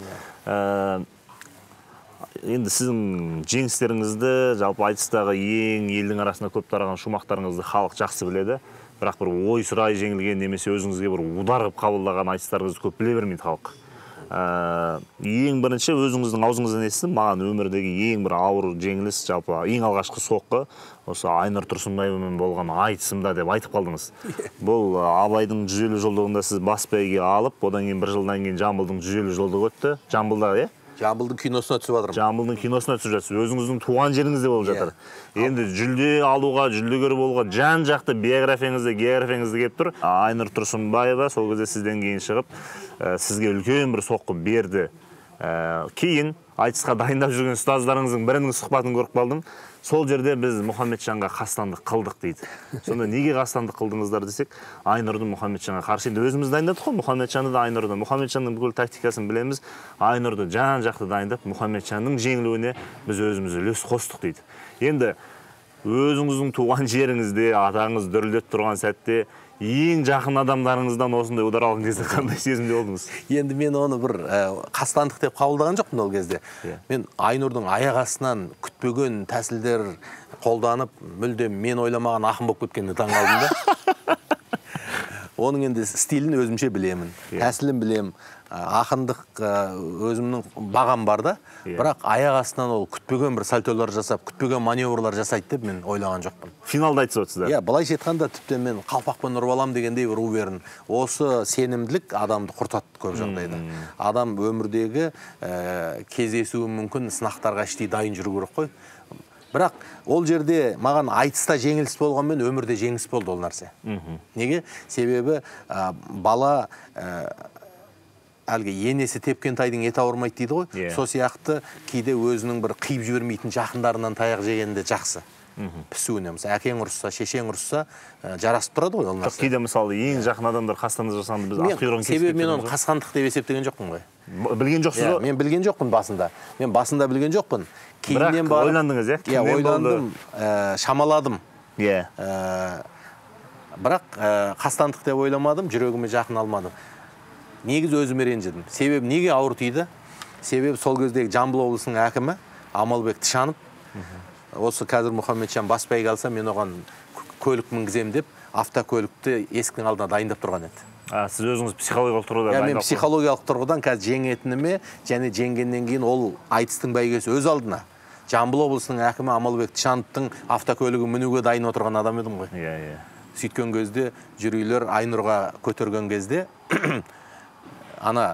Енді сіздің жеңістеріңізді, жалпы айтыстағы ең елдің арасында көп тараған шумақтарыңызды халық жақсы біледі. Бірақ бір ой сұрай жеңілген немесе өзіңізге бір удар қылып қабылдаған айтыстарыңызды көп біле бермейді халық. Ең бірінші өзіңіздің аузыңыздан естідім, маған өмірдегі ең бір ауыр жеңіліс, жалпы ең алғашқы соққы осы Айнұр Тұрсынбаевамен болған айтысымда деп айтып қалдыңыз. Бұл Абайдың жүз елу жылдығында сіз бас бәйге алып, одан кейін бір жылдан кейін Жамбылдың жүз елу жылдығы өтті. Жамбылда, е? Жамбылдың киносына түсіп жатырмын. Жамбылдың киносына түсіп жатсыз. Өзіңіздің туған жеріңізде болып жатыр. Енді жүлде алуға, жүлдегер болуға жан жақты биографияңызды, географияңызды келіп тұр. Айнұр Тұрсынбаева сол кезде сізден кейін шығып, сізге үлкен бір соққы берді. Кейін айтысқа дайындап жүрген ұстаздарыңыздың бірінің сұхбатын көріп қалдым. Сол жерде біз Мұхамеджанға қастандық қылдық дейді. Сонда неге қастандық қылдыңыздар десек, Айнұрды Мұхамеджанға қарсы. Енді өзіміз дайындадық қой, Мұхамеджанды да Айнұрды. Мұхамеджанның бүкіл тактикасын білеміз. Айнұрды жан жақты дайындап, Мұхамеджанның жеңілуіне біз өзіміз үлес қостық дейді. Енді өзіңіздің туған жеріңізде, атаңыз дүрілдеп тұрған сәтте ең жақын адамдарыңыздан осындай удар алған кезде қандай сезімде болдыңыз? Енді мен оны бір қастандық деп қабылдаған жоқпын ол кезде. Мен Айнұрдың аяқ астынан күтпеген тәсілдер қолданып, мүлдем мен ойламаған ақын болып кеткеніне таң қалдым да. Оның енді стилін өзімше білемін, тәсілін білем, ақындық өзімнің бағам бар да, бірақ аяқ астынан ол күтпеген бір сальтолар жасап, күтпеген маневрлар жасайды деп мен ойлаған жоқпын. Финалда айтып отырсыздар. Иә, былайша айтқанда тіптен мен қалпақпен ұрып алам дегендей бір уберін. Осы сенімділік адамды құртады көп жағдайда. Адам өмірдегі кездесуі мүмкін сынақтарға іштей дайын жүру керек қой. Бірақ ол жерде маған айтыста жеңіліс болғанмен өмірде жеңіс болды ол нәрсе. Неге? Себебі бала әлгі енесі тепкен тайдың еті ауырмайды дейді ғой. Сол сияқты кейде өзінің бір қиып жібермейтін жақындарынан таяқ жегенде жақсы. Пісуіне, мысалы, әкең ұрысса, шешең ұрысса, жарасып тұрады ғой ол нәрсе. Кейде мысалы ең жақын адамдар қастандық жасағанда біз ақ құйрығын кесіп кетеміз. Себебі мен оны қасқандық деп есептеген жоқпын ғой. Білген жоқсыз ғой? Мен білген жоқпын басында. Мен басында білген жоқпын. Бірақ ойландыңыз, е? Иә, ойландым, шамаладым. Иә. Бірақ қастандық деп ойламадым, жүрегіме жақын алмадым. Негізі өзіме ренжідім. Себебі неге ауыр тиді? Себебі сол кездегі Жамбыл облысының әкімі Амалбек Тышанов, осы қазір Мұхамеджан баспай қалса, мен оған көлік мінгізем деп, автокөлікті есіктің алдына дайындап тұрған еді. Сіз өзіңіз психологиялық тұрғыда дайындап? Мен психологиялық тұрғыдан қазір жеңетініме, және жеңгеннен кейін ол айтыстың бәйгесі өз алдына. Жамбыл облысының әкімі Амалбек Тышановтың автокөлігі мінуге дайын отырған адам едім ғой. Иә, иә. Сөйткен кезде жүрүйлер Айнұрға көтерген кезде ана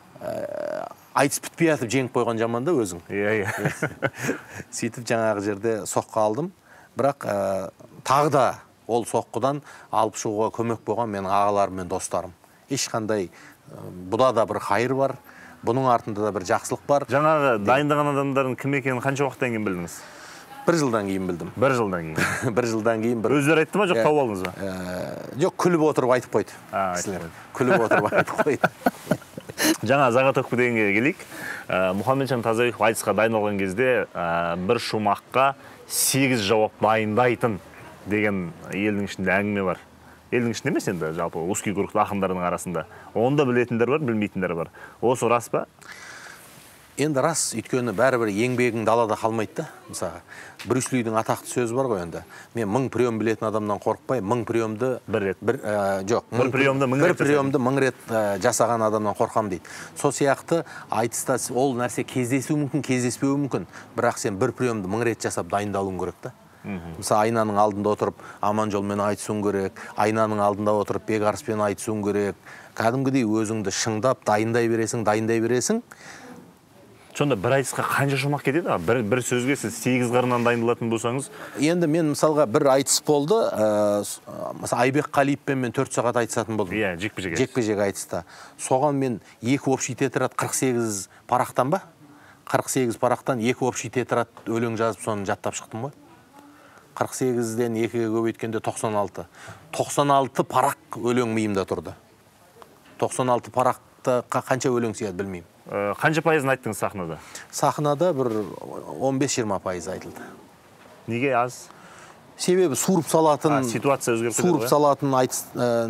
айтыс бітпей атып жеңіп қойған жаман да өзің. Иә, иә. Сөйтіп жаңағы жерде соққы алдым. Бірақ тағы да ол соққыдан алып шығуға көмек болған менің ағаларым мен достарым. Ешқандай бұда да бір қайыр бар, бұның артында да бір жақсылық бар. Жаңағы дайындаған адамдардың кім екенін қанша уақыттан кейін білдіңіз? Бір жылдан кейін білдім. Бір жылдан кейін. Бір жылдан кейін. Өздері айтты ма, жоқ тауып алдыңыз ба? Жоқ, күліп отырып айтып қойды. Күліп отырып айтып қойды. Жаңа заготовка дегенге келейік. Мұхамеджан Тазабеков айтысқа дайындалған кезде бір шумаққа сегіз жауап дайындайтын деген елдің ішінде әңгіме бар. Елдің ішінде емес енді, жалпы узкий круг ақындарының арасында. Оны да білетіндер бар, білмейтіндер бар. Осы рас па? Енді рас, өйткені бәрібір еңбегің далада қалмайды да. Мысалға, Брюс Лидің атақты сөзі бар ғой енді. Мен мың прием білетін адамнан қорықпай, мың приемды бір рет. Бір жоқ, бір приемды мың рет. Бір приемды мың рет жасаған адамнан қорқам дейді. Сол сияқты айтыста ол нәрсе кездесуі мүмкін, кездеспеуі мүмкін. Бірақ сен бір приемды мың рет жасап дайындалуың керек та. Мысалы, айнаның алдында отырып Аманжолмен айтысуың керек, айнаның алдында отырып Бекарыспен айтысуың керек. Кәдімгідей өзіңді шыңдап, дайындай бересің, дайындай бересің. Сонда бір айтысқа қанша шумақ кетеді? Бір, бір сөзге сіз сегіз қырынан дайындалатын болсаңыз? Енді мен мысалға бір айтыс болды, мысалы Айбек Қалиевпен мен төрт сағат айтысатын болдым. Иә, жекпе-жек. Жекпе-жек айтыста. Соған мен екі общий тетрадь қырық сегіз парақтан ба? қырық сегіз парақтан екі общий тетрадь өлең жазып, соны жаттап шықтым ғой. қырық сегізден екіге көбейткенде тоқсан алты. тоқсан алты парақ өлең миымда тұрды. тоқсан алты парақты қанша өлең сияды білмеймін. Қанша пайызын айттыңыз сахнада? Сахнада бір он бес жиырма пайыз айтылды. Неге аз? Себебі суырып салатын, ситуация өзгеріп кетеді ғой? Суырып салатын айтыс,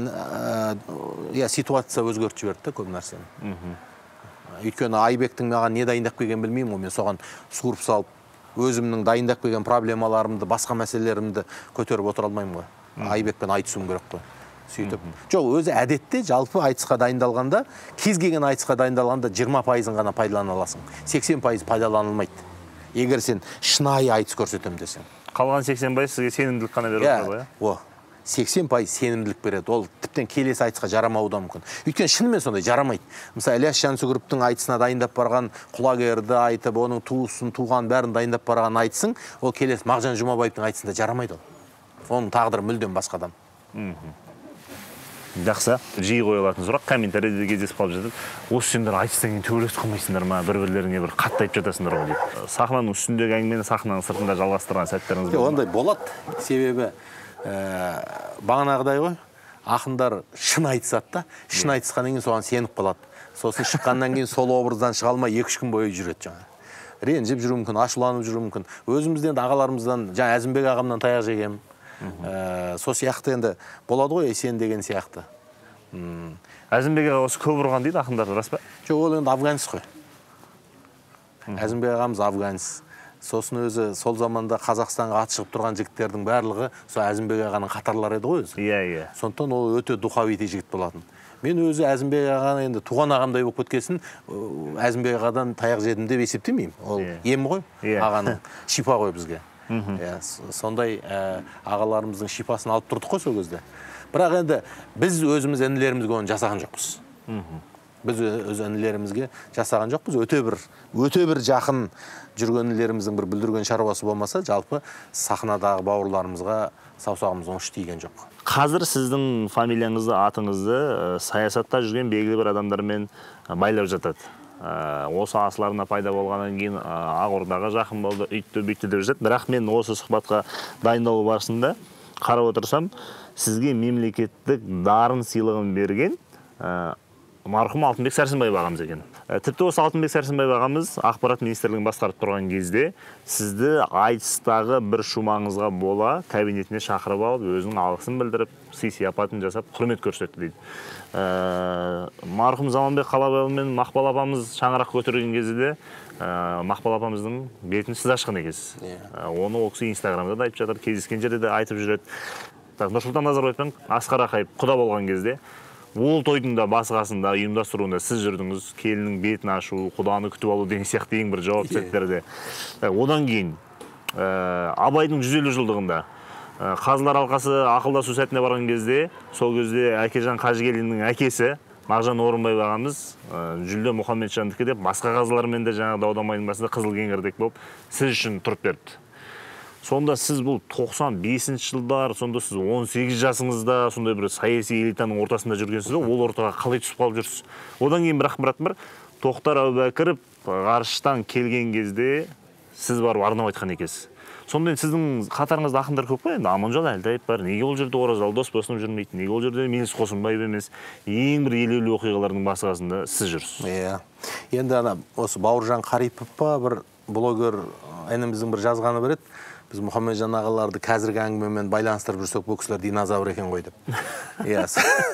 иә, ситуация өзгертіп жіберді да көп нәрсені. Өйткені Айбектің маған не дайындап келген білмеймін, мен соған суырып салып, өзімнің дайындап келген проблемаларымды, басқа мәселелерімді көтеріп отыра алмаймын ғой. Айбекпен айтысуым керек қой. Сөйтіп. Жоқ, өзі әдетте жалпы айтысқа дайындалғанда, кез келген айтысқа дайындалғанда жиырма пайызын ғана пайдалана аласың. сексен пайыз пайдаланылмайды. Егер сен шынайы айтыс көрсетем десең. Қалған сексен пайыз сізге сенімділік қана береді ғой? О, сексен пайыз сенімділік береді. Ол тіптен келесі айтысқа жарамауы да мүмкін. Өйткені шынымен сондай жарамайды. Мысалы, Ілияс Жансүгіровтің айтысына дайындап барған, құлагерді айтып, оның туысын, туған бәрін дайындап барған айтысың, ол келесі Мағжан Жұмабаевтың айтысында жарамайды ол. Оның тағдыры мүлдем басқадан. Жақсы, жиі қойылатын сұрақ, комментарийде кездесіп қалып жатыр. Осы сендер айтыстан кейін төбелесіп қалмайсыңдар ма, бір-бірлеріңе бір қатты айтып жатасыңдар ғой дейді. Сахнаның үстіндегі әңгімені сахнаның сыртында жалғастырған сәттеріңіз бар ма? Ондай болады. Себебі бағанағыдай ғой, ақындар шын айтысады да, шын айтысқаннан кейін соған сеніп қалады. Сосын шыққаннан кейін сол образдан шыға алмай екі үш күн бойы жүреді жаңа. Ренжіп жүру мүмкін, ашуланып жүру мүмкін. Өзімізден, ағаларымыздан, жаңа Әзімбек ағамнан таяқ жегем. Сол сияқты енді болады ғой, сен деген сияқты. Әзімбек аға осы көп ұрған дейді ақындар, рас па? Жоқ, ол енді афганец қой. Әзімбек ағамыз афганец. Сосын өзі сол заманда Қазақстанға ат шығып тұрған жігіттердің барлығы сол Әзімбек ағаның қатарлары еді ғой өзі. Иә, иә. Сондықтан ол өте духовитый жігіт болатын. Мен өзі Әзімбек ағаны енді туған ағамдай болып кеткесін, Әзімбек ағадан таяқ жедім деп есептемеймін. Ол ем ғой, ағаның шипа ғой бізге. Сондай ағаларымыздың шипасын алып тұрдық қой сол кезде. Бірақ енді біз өзіміз інілерімізге оны жасаған жоқпыз. Біз өз інілерімізге жасаған жоқпыз. Өте бір, өте бір жақын жүрген інілеріміздің бір бүлдірген шаруасы болмаса, жалпы сахнадағы бауырларымызға саусағымыз оңыш тиген жоқ. Қазір сіздің фамилияңызды, атыңызды саясатта жүрген белгілі бір адамдармен байлап жатады. Осы асыларына пайда болғаннан кейін Ақордаға жақын болды, үйтті бүйтті деп жатады. Бірақ мен осы сұхбатқа дайындалу барысында қарап отырсам, сізге мемлекеттік дарын сыйлығын берген марқұм Алтынбек Сәрсенбаев ағамыз екен. Тіпті осы Алтынбек Сәрсенбаев ағамыз ақпарат министрлігін басқарып тұрған кезде сізді айтыстағы бір шумаңызға бола кабинетіне шақырып алып, өзінің алғысын білдіріп, сый сияпатын жасап, құрмет көрсетті дейді. Марқұм Заманбек Қалабаев мен Мақпал апамыз шаңырақ көтерген кезде де Мақпал апамыздың бетін сіз ашқан екенсіз. Оны ол кісі Инстаграмда да айтып жатыр, кездескен жерде де айтып жүреді. Нұрсұлтан Назарбаевпен Асқар Ақаев құда болған кезде ол тойдың да басқасында ұйымдастыруында сіз жүрдіңіз, келіннің бетін ашу, құданы күтіп алу деген сияқты ең бір жауапты сәттерде. Одан кейін Абайдың жүз елу жылдығында Қазылар алқасы ақылдасу сәтіне барған кезде, сол кезде Әкежан Қажыгелдиннің әкесі Мағжан Орынбаев ағамыз Жүлде Мұхамеджандікі деп басқа қазылармен де жаңағы дау-дамайдың басында қызыл кеңірдек болып сіз үшін тұрып берді. Сонда сіз бұл тоқсан бесінші жылдар, сонда сіз он сегіз жасыңызда, сондай бір саяси элитаның ортасында жүргенсіз, ол ортаға қалай түсіп қалып жүрсіз? Одан кейін бірақ бірат бір Тоқтар Әубәкіров ғарыштан келген кезде сіз барып арнап айтқан екенсіз. Сонда сіздің қатарыңызда ақындар көп қой, енді Аманжол Әлтаев бар, неге ол жерде Оразалы Досбосынов жүрмейді, неге ол жерде Меңес Қосымбаев емес, ең бір елеулі оқиғалардың басқасында сіз жүрсіз. Иә. Енді ана осы Бауыржан Қарипов па бір блогер ініміздің бір жазғаны бар еді. Біз Мұхамеджан ағаларды қазіргі әңгімемен байланыстырып жүрсек, бұл кісілер динозавр екен ғой деп. Иә.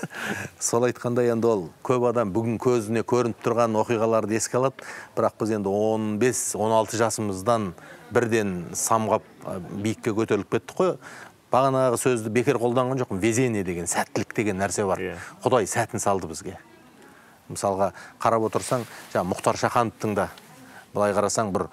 Сол айтқанда енді ол көп адам бүгін көзіне көрініп тұрған оқиғаларды еске алады, бірақ біз енді он бес он алты жасымыздан бірден самғап биікке көтеріліп кеттік қой. Бағанағы сөзді бекер қолданған жоқпын. Везение деген, сәттілік деген нәрсе бар. Құдай сәтін салды бізге. Мысалға қарап отырсаң, жаңа Мұхтар Шахановтың да былай қарасаң бір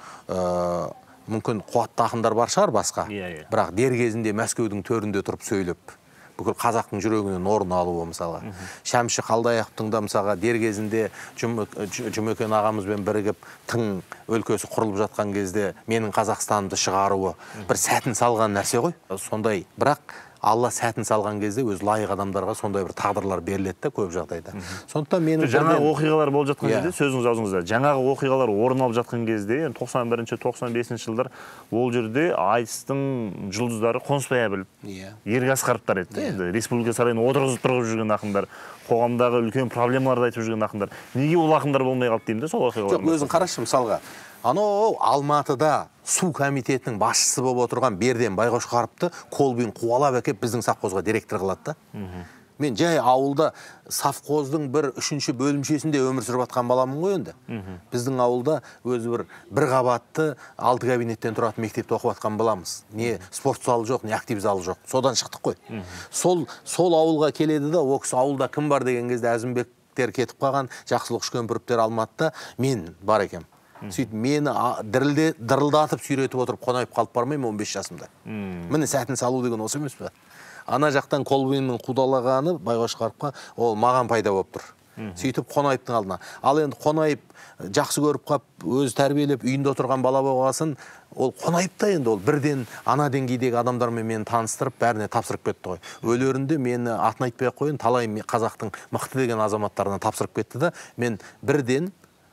мүмкін қуатты ақындар бар шығар басқа. Бірақ дер кезінде Мәскеудің төрінде тұрып сөйлеп, бүкіл қазақтың жүрегінен орын алуы мысалға. Шәмші Қалдаяқовтың да мысалға дер кезінде Жұмекен ағамызбен бірігіп тың өлкесі құрылып жатқан кезде менің Қазақстанымды шығаруы бір сәтін салған нәрсе ғой. Сондай. Бірақ Алла сәтін салған кезде өз лайық адамдарға сондай бір тағдырлар беріледі көп жағдайда. Сондықтан менің жаңағы оқиғалар болып жатқан кезде, сөзіңіз аузыңызда, жаңағы оқиғалар орын алып жатқан кезде, тоқсан бірінші тоқсан бесінші жылдар ол жерде айтыстың жұлдыздары қонысбай Әбілов, Ерік Асқаровтар еді. Енді Республика сарайына отырғызып тұрғызып жүрген ақындар, қоғамдағы үлкен проблемаларды айтып жүрген ақындар. Неге ол ақындар болмай қалды деймін де сол оқиғалар? Жоқ, өзің қарашы мысалға. Анау Алматыда су комитетінің басшысы болып отырған Берден Байқошқаровты Колбин қуалап әкеп біздің совхозға директор қылады да. Мен жай ауылда совхоздың бір үшінші бөлімшесінде өмір сүріп жатқан баламын ғой енді. Біздің ауылда өзі бір бір қабатты алты кабинеттен тұратын мектепте оқып жатқан баламыз. Не спорт залы жоқ, не актив залы жоқ. Содан шықтық қой. Сол сол ауылға келеді да, ол кісі ауылда кім бар деген кезде Әзімбектер кетіп қалған, Жақсылық Үшкемпіровтер Алматыда, мен бар екем. Сөйтіп мені дырылдатып сүйретіп отырып қонайып қалып бармаймын он бес жасымда. Міне сәтін салу деген осы емес пе? Ана жақтан Колбиннің қудалағаны Байқошқаровқа ол маған пайда болып тұр. Сөйтіп Қонайыптың алдына. Ал енді Қонайып жақсы көріп қап, өзі тәрбиелеп үйінде отырған бала болғасын, ол Қонайыпта енді ол бірден ана деңгейдегі адамдармен мені таныстырып, бәріне тапсырып кетті ғой. Өлерінде мені атын айтпай ақ қойын, талай қазақтың мықты деген азаматтарына тапсырып кетті да, мен бірден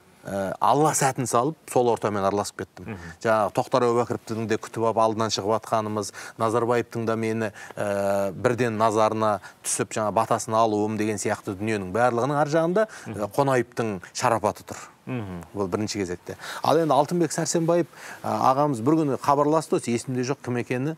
Алла сәтін салып, сол ортамен араласып кеттім. Жаңағы Тоқтар Әубәкіровтің де күтіп алып алдынан шығып атқанымыз, Назарбаевтың да мені бірден назарына түсіп, жаңа батасын алуым деген сияқты дүниенің барлығының ар жағында Қонайыптың шарапаты тұр. Бұл бірінші кезекте. Ал енді Алтынбек Сәрсенбаев ағамыз бір күні хабарласты, есімде жоқ кім екені.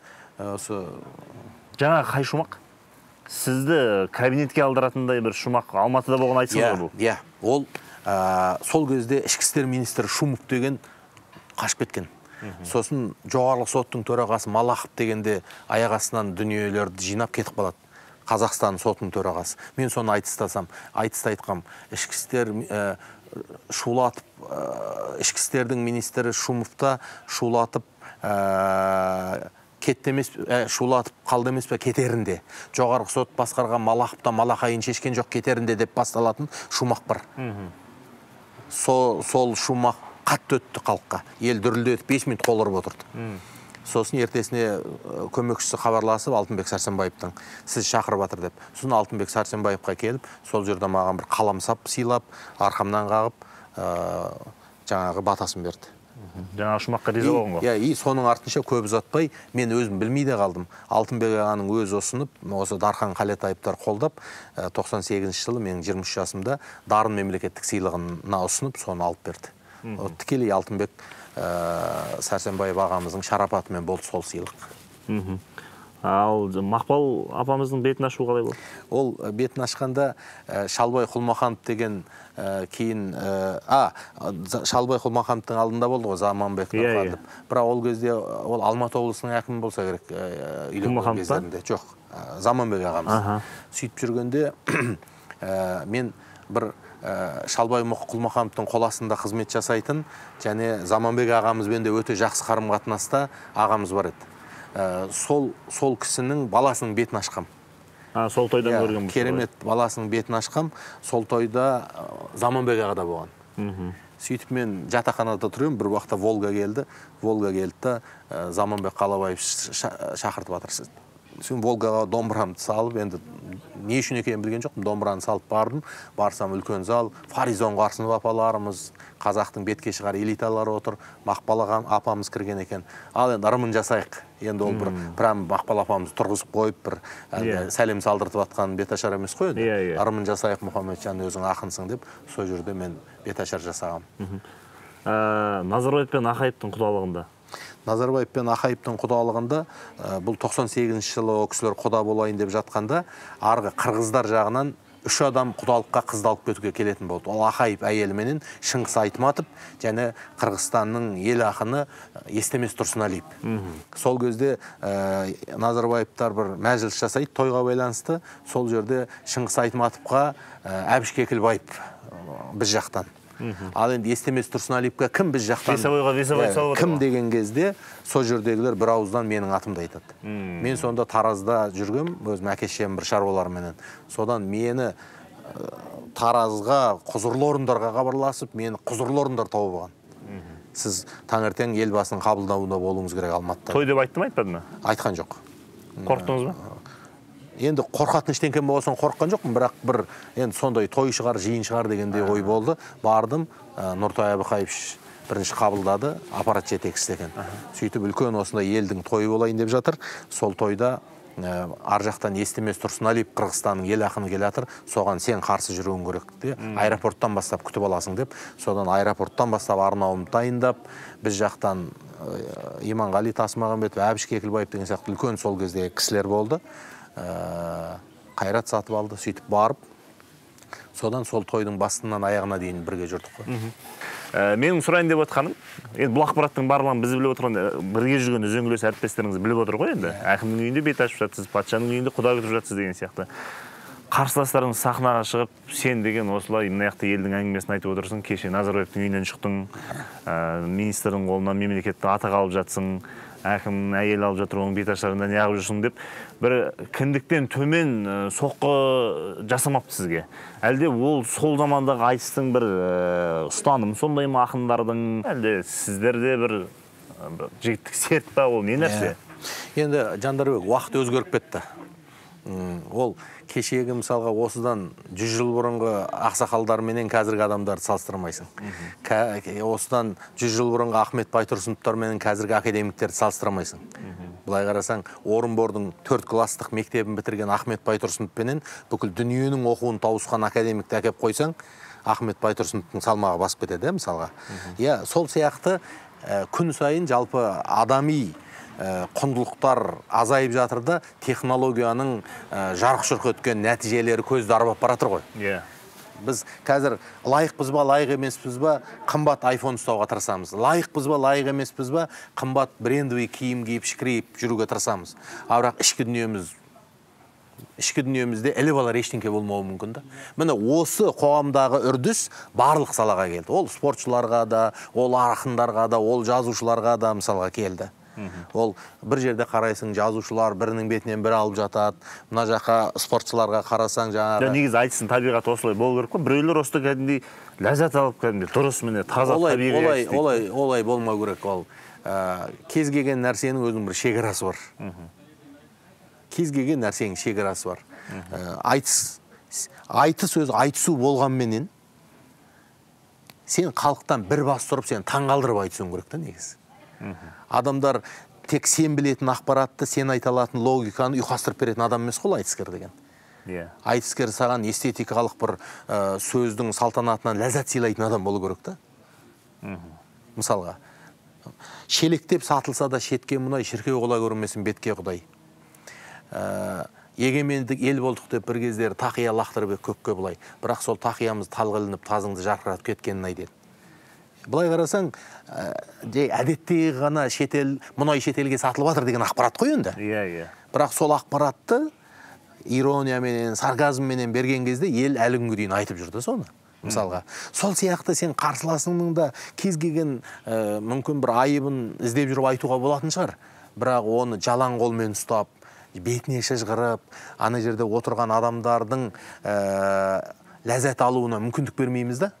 Жаңағы қай шумақ? Сізді кабинетке алдыратындай бір шумақ Алматыда болған айтсыңыз бұл? Иә, ол сол кезде ішкі істер министрі Шумов деген қашып кеткен. Сосын жоғарғы соттың төрағасы Малахов дегенде аяқ астынан дүниелерді жинап кетіп қалады. Қазақстан сотының төрағасы. Мен соны айтыстасам, айтыста айтқам. Ішкі істер шулатып, ішкі істердің министрі Шумовта шулатып кетті емес, шулатып қалды емес пе кетерінде. Жоғарғы сот басқарған Малаховта Малахайын шешкен жоқ кетерінде деп басталатын шумақ бар. Сол шумақ қатты өтті халыққа. Ел дүрілдетіп бес минут қол ұрып отырды. Сосын ертесіне көмекшісі хабарласып Алтынбек Сәрсенбаевтың сіз шақырып жатыр деп. Сосын Алтынбек Сәрсенбаевқа келіп, сол жерде маған бір қаламсап сыйлап, арқамнан қағып, жаңағы батасын берді. Жаңа шумаққа риза болған ғой. Иә, и соның артынша көп ұзатпай, мен өзім білмей де қалдым. Алтынбек ағаның өзі ұсынып, осы Дархан Қалетаевтар қолдап, тоқсан сегізінші жылы менің жиырма үш жасымда дарын мемлекеттік сыйлығына ұсынып, соны алып берді. Тікелей Алтынбек Сәрсенбаев ағамыздың шарапатымен болды сол сыйлық. Ал Мақпал апамыздың бетін ашу қалай болды? Ол бетін ашқанда Шалбай Құлмаханов деген кейін, а, Шалбай Құлмахановтың алдында болды ғой, Заманбек Нұрқадып. Бірақ ол кезде ол Алматы облысының әкімі болса керек, үйленген кездерінде. Жоқ, Заманбек ағамыз. Сөйтіп жүргенде мен бір Шалбай Құлмахановтың қол астында қызмет жасайтын, және Заманбек ағамызбен де өте жақсы қарым-қатынаста ағамыз бар еді. Сол кісінің баласының бетін ашқам. Сол тойдан көрген. Керемет баласының бетін ашқам. Сол тойда Заманбек ағада болған. Сөйтіп мен жатақханада тұрыyorum, бір уақытта Волга келді. Волга келді да Заманбек Қалабаев шақыртып жатыр. Сөйтіп Волгаға домбырамды салып, енді не үшін екенін білген жоқпын, домбыраны салып бардым. Барсам үлкен зал, Фаризон Қарсынов апаларымыз, қазақтың бетке шығар элиталары отыр, Мақпал апамыз кірген екен. Ал енді ырымын жасайық. Енді ол бір прям Мақпал апамыз тұрғызып қойып, бір сәлем салдыртып атқан беташар емес қой. Ырымын жасайық, Мұхамеджан, өзің ақынсың деп, сол жерде мен беташар жасағам. Назарбаев пен Ақаевтың құдалығында? Назарбаев пен Ақаевтың құдалығында, бұл тоқсан сегізінші жылы о кісілер құда болайын деп жатқанда, арғы қырғыздар жағынан үш адам құдалыққа қызды алып кетуге келетін болды. Ол Ақаев әйеліменен Шыңғыс Айтматов және Қырғызстанның ел ақыны Естемес Тұрсыналиев. Сол кезде Назарбаевтар бір мәжіліс жасайды, тойға байланысты. Сол жерде Шыңғыс Айтматовқа Әбіш Кекілбаев біз жақтан. Ал енді Естемес Тұрсыналиевқа кім біз жақтан? Кім деген кезде сол жердегілер бір ауыздан менің атымды айтады. Мен сонда Таразда жүргем, өзім әке-шешем бір шаруаларменен. Содан мені Таразға, құзырлы орындарға хабарласып, мені құзырлы орындар тауып алған. Сіз таңертең елбасының қабылдауында болуыңыз керек Алматыда. Той деп айтты ма, айтпады ма? Айтқан жоқ. Қорқтыңыз ба? Енді қорқатын ештеңке болсын қорыққан жоқпын, бірақ бір енді сондай той шығар, жиын шығар дегендей ой болды. Бардым, Нұртай Әбіқаев бірінші қабылдады, аппарат жетекшісі екен. Сөйтіп үлкен осындай елдің тойы болайын деп жатыр. Сол тойда ар жақтан Естемес Тұрсыналиев Қырғызстанның ел ақыны келе жатыр. Соған сен қарсы жүруің керек те, аэропорттан бастап күтіп аласың деп. Содан аэропорттан бастап арнауымды дайындап, біз жақтан Иманғали Тасмағамбетов, Әбіш Кекілбаев деген сияқты үлкен сол кезде кісілер болды. Қайрат сатып алды, сөйтіп барып, содан сол тойдың басынан аяғына дейін бірге жүрдік қой. Менің сұрайын деп отқаным, енді бұл ақпараттың барлығын бізді біліп отырған, бірге жүрген үзеңгілес әріптестеріңіз біліп отыр ғой енді. Әкімнің үйінде бет ашып жатсыз, патшаның үйінде құда күтіп жатсыз деген сияқты. Қарсыластарыңыз сахнаға шығып, сен деген осылай мына жақта елдің әңгімесін айтып отырсың, кеше Назарбаевтың үйінен шықтың, министрдің қолынан мемлекеттік атақ алып жатсың, әкім әйел алып жатыр, оның беташарында не ағып жүрсің деп, бір кіндіктен төмен соққы жасамапты сізге. Әлде ол сол замандағы айтыстың бір ұстаным сондай ма ақындардың, әлде сіздерде бір жігіттік серт па, ол не нәрсе? Енді Жандарбек, уақыт өзгеріп кетті. Ол кешегі мысалға осыдан жүз жыл бұрынғы ақсақалдар менен қазіргі адамдарды салыстырмайсың. Осыдан жүз жыл бұрынғы Ахмет Байтұрсыновтар менен қазіргі академиктерді салыстырмайсың. Былай қарасаң, Орынбордың төрт класстық мектебін бітірген Ахмет Байтұрсынов менен бүкіл дүниенің оқуын тауысқан академикті әкеп қойсаң, Ахмет Байтұрсыновтың салмағы басып кетеді, мысалға. Иә, сол сияқты күн сайын жалпы адами құндылықтар азайып жатыр да, технологияның жарық-жұрқ өткен нәтижелері көзді арбап баратыр ғой. Біз қазір лайықпыз ба, лайық емеспіз ба, қымбат айфон ұстауға тырысамыз. Лайықпыз ба, лайық емеспіз ба, қымбат брендовый киім киіп, шікірейіп жүруге тырысамыз. Бірақ ішкі дүниеміз ішкі дүниемізде іліп алар ештеңке болмауы мүмкін да. Міне осы қоғамдағы үрдіс барлық салаға келді. Ол спортшыларға да, ол ақындарға да, ол жазушыларға да мысалға келді. Ол бір жерде қарайсың, жазушылар бірінің бетінен бір алып жатады. Мына жаққа спортшыларға қарасаң жаңағы. Негізі айтсын, табиғат осылай болу керек қой. Біреулер осы кәдімгідей ләззат алып кәдімгідей дұрыс міне таза табиғи. Олай олай болмау керек. Ол кез келген нәрсенің өзінің бір шекарасы бар. Кез келген нәрсенің шекарасы бар. Айтыс айтыс өзі айтысу болғанменен сен халықтан бір бас тұрып сен таңғалдырып айтуың керек та негізі. Адамдар тек сен білетін ақпаратты, сен айта алатын логиканы ұйқастырып беретін адам емес қой айтыскер деген. Айтыскер саған эстетикалық бір сөздің салтанатынан ләззат сыйлайтын адам болу керек та. Мысалға, шелектеп сатылса да шетке мұнай, шіркеу құла көрмесін бетке құдай. Егемендік ел болдық деп бір кездері тақия лақтырып көкке бұлай. Бірақ сол тақиямыз талғылынып тазыңды жарқыратып кеткенін ай деді. Бұлай қарасаң, әдеттегі ғана шетел, мұнай шетелге сатылып жатыр деген ақпарат қой енді. Бірақ сол ақпаратты иронияменен, сарказмменен берген кезде ел әлі күнге дейін айтып жүрді соны. Мысалға, сол сияқты сен қарсыласыңның да кез келген мүмкін бір айыбын іздеп жүріп айтуға болатын шығар. Бірақ оны жалаң қолмен ұстап, бетіне шыжғырып, ана жерде отырған адамдардың ләззат алуына мүмкіндік бермейміз да.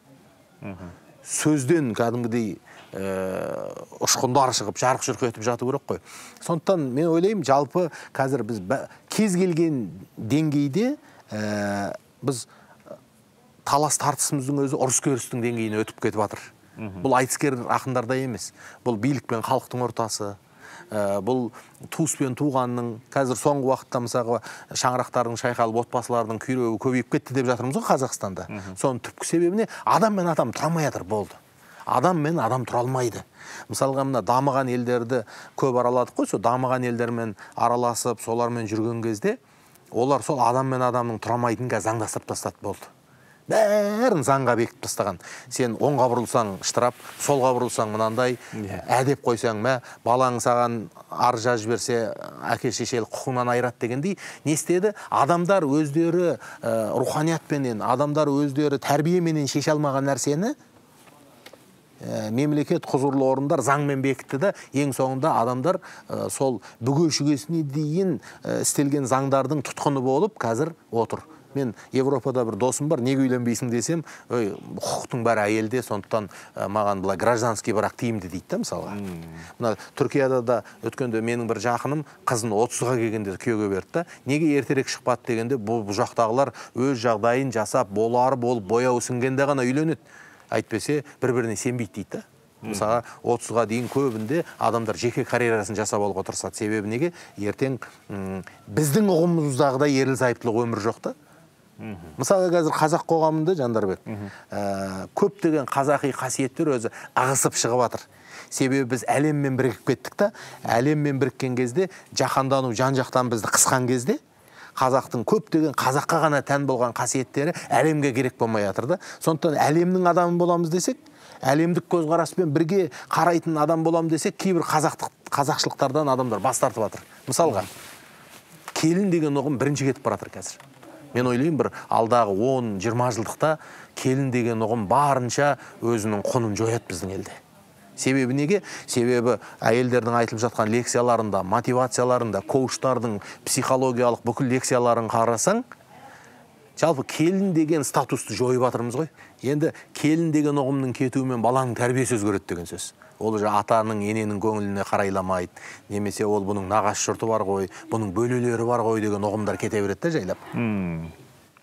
Сөзден кәдімгідей ұшқындар шығып, жарқ-жұрқ етіп жату керек қой. Сондықтан мен ойлаймын, жалпы қазір біз кез келген деңгейде біз талас тартысымыздың өзі ұрыс керістің деңгейіне өтіп кетіп жатыр. Бұл айтыскер ақындарда емес. Бұл билік пен халықтың ортасы. Бұл туыс пен туғанның, қазір соңғы уақытта мысалға шаңырақтардың шайқалып, отбасылардың күйреуі көбейіп кетті деп жатырмыз ғой Қазақстанда. Соның түпкі себебіне адам мен адам тұра алмай жатыр болды. Адам мен адам тұра алмайды. Мысалға мына дамыған елдерді көп араладық қой, сол дамыған елдермен араласып, солармен жүрген кезде, олар сол адам мен адамның тұра алмайтынға заңдастырып тастады болды. Бәрін заңға бекітіп тастаған. Сен оңға бұрылсаң штраф, солға бұрылсаң мынандай, әдеп қойсаң мә, балаң саған арыз жазып берсе, әке шешелік құқығынан айырат дегендей, не істеді? Адамдар өздері руханиятпенен, адамдар өздері тәрбиеменен шеше алмаған нәрсені мемлекет құзырлы орындар заңмен бекітті да, ең соңында адамдар сол бүге-шүгесіне дейін істелген заңдардың тұтқыны болып қазір отыр. Мен Европада бір досым бар, неге үйленбейсің десем, ой, құқықтың бәрі әйелде, сондықтан маған бұлай гражданский бірақ тиімді дейді да, мысалға. Мына Түркияда да өткенде менің бір жақыным қызын отызға келгенде күйеуге берді да, неге ертерек шықпады дегенде, бұл жақтағылар өз жағдайын жасап, болары болып, бояу сіңгенде ғана үйленеді. Әйтпесе бір-біріне сенбейді дейді да. Мысалға, отызға дейін көбінде адамдар жеке карьерасын жасап алуға тырысады. Себебі неге? Ертең біздің ұғымымыздағыдай ерлі-зайыптылық өмір жоқ та. Мысалы қазір қазақ қоғамында Жандарбек көптеген қазақи қасиеттер өзі ағысып шығып жатыр. Себебі біз әлеммен бірігіп кеттік та, әлеммен біріккен кезде жаһандану жан-жақтан бізді қысқан кезде қазақтың көптеген қазаққа ғана тән болған қасиеттері әлемге керек болмай жатыр да. Сондықтан әлемнің адамы боламыз десек, әлемдік көзқараспен бірге қарайтын адам болам десек, кейбір қазақшылықтардан адамдар бас тартып жатыр. Мысалға, келін деген ұғым бірінші кетіп баратыр қазір. Мен ойлаймын, бір алдағы он жиырма жылдықта келін деген ұғым барынша өзінің құнын жояды біздің елде. Себебі неге? Себебі әйелдердің айтылып жатқан лекцияларында, мотивацияларында, коучтардың психологиялық бүкіл лекцияларын қарасаң, жалпы келін деген статусты жойып жатырмыз ғой. Енді келін деген ұғымның кетуімен баланың тәрбиесі өзгереді деген сөз. Ол же атаның, ененің көңіліне қарайламайды. Немесе ол бұның нағашы жұрты бар ғой, бұның бөлелері бар ғой деген ұғымдар кете береді де жайлап.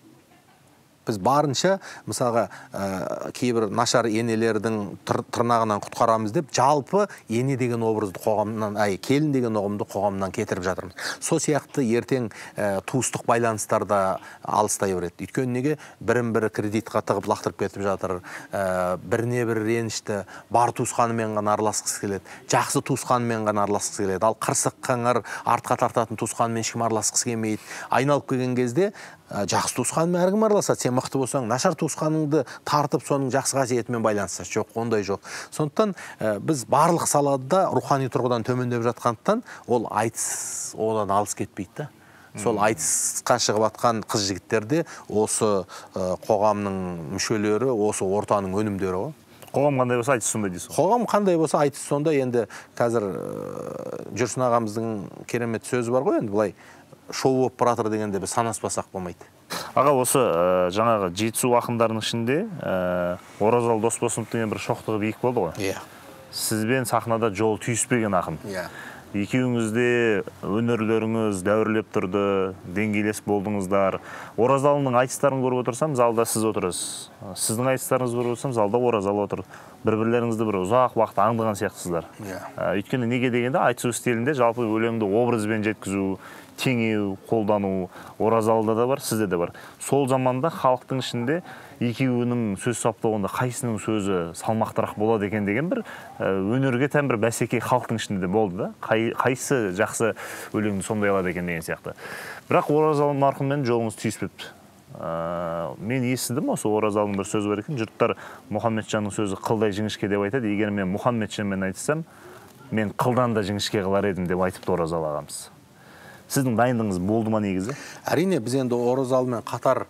Біз барынша, мысалға, кейбір нашар енелердің тырнағынан құтқарамыз деп, жалпы ене деген образды қоғамнан, ай, келін деген ұғымды қоғамнан кетіріп жатырмыз. Сол сияқты ертең туыстық байланыстарда алыстай береді. Өйткені неге? Бірін-бірі кредитқа тығып лақтырып кетіп жатыр. Біріне бір ренішті бар туысқанымен ғана араласқысы келеді. Жақсы туысқанымен ғана араласқысы келеді. Ал қырсық қыңыр, артқа тартатын туысқанымен ешкім араласқысы келмейді. Айналып келген кезде жақсы туысқанмен әркім араласады. Сен мықты болсаң, нашар туысқаныңды тартып, соның жақсы қасиетімен байланысса, жоқ, ондай жоқ. Сондықтан біз барлық салада рухани тұрғыдан төмендеп жатқандықтан, ол айтыс одан алыс кетпейді. Сол айтысқа шығып атқан қыз жігіттерде осы қоғамның мүшелері, осы ортаның өнімдері ғой. Қоғам қандай болса айтыс сондай дейсіз. Қоғам қандай болса айтыс сондай. Енді қазір Жүрсін ағамыздың керемет сөзі бар ғой, енді былай шоу болып баратыр дегенде біз санаспасақ болмайды. Аға, осы жаңағы жетісу ақындарының ішінде Оразалы Досбосынов деген бір шоқтығы биік болды ғой. Иә. Сізбен сахнада жол түйіспеген ақын. Иә. Екеуіңіз де өнерлеріңіз дәуірлеп тұрды, деңгейлес болдыңыздар. Оразалының айтыстарын көріп отырсам, залда сіз отырасыз. Сіздің айтыстарыңызды көріп отырсам, залда Оразалы отыр. Бір-бірлеріңізді бір ұзақ уақыт аңдыған сияқтысыздар. Өйткені неге дегенде айтысу стилінде жалпы өлеңді образбен жеткізу, теңеу, қолдану, Оразалыда да бар, сізде де бар. Сол заманда халықтың ішінде екеуінің сөз саптауында қайсының сөзі салмақтырақ болады екен деген бір өнерге тән бір бәсеке халықтың ішінде де болды да. Қайсы жақсы өлеңді сондай алады екен деген сияқты. Бірақ Оразалы марқұммен жолыңыз түйіспепті. Мен естідім, осы Оразалының бір сөзі бар екен. Жұрттар Мұхаммеджанның сөзі қылдай жіңішке деп айтады. Егер мен Мұхаммеджанмен айтсам, мен қылдан да жіңішке қылар едім деп айтыпты Оразалы ағамыз. Сіздің дайындығыңыз болды ма негізі? Әрине, біз енді Оразалымен қатар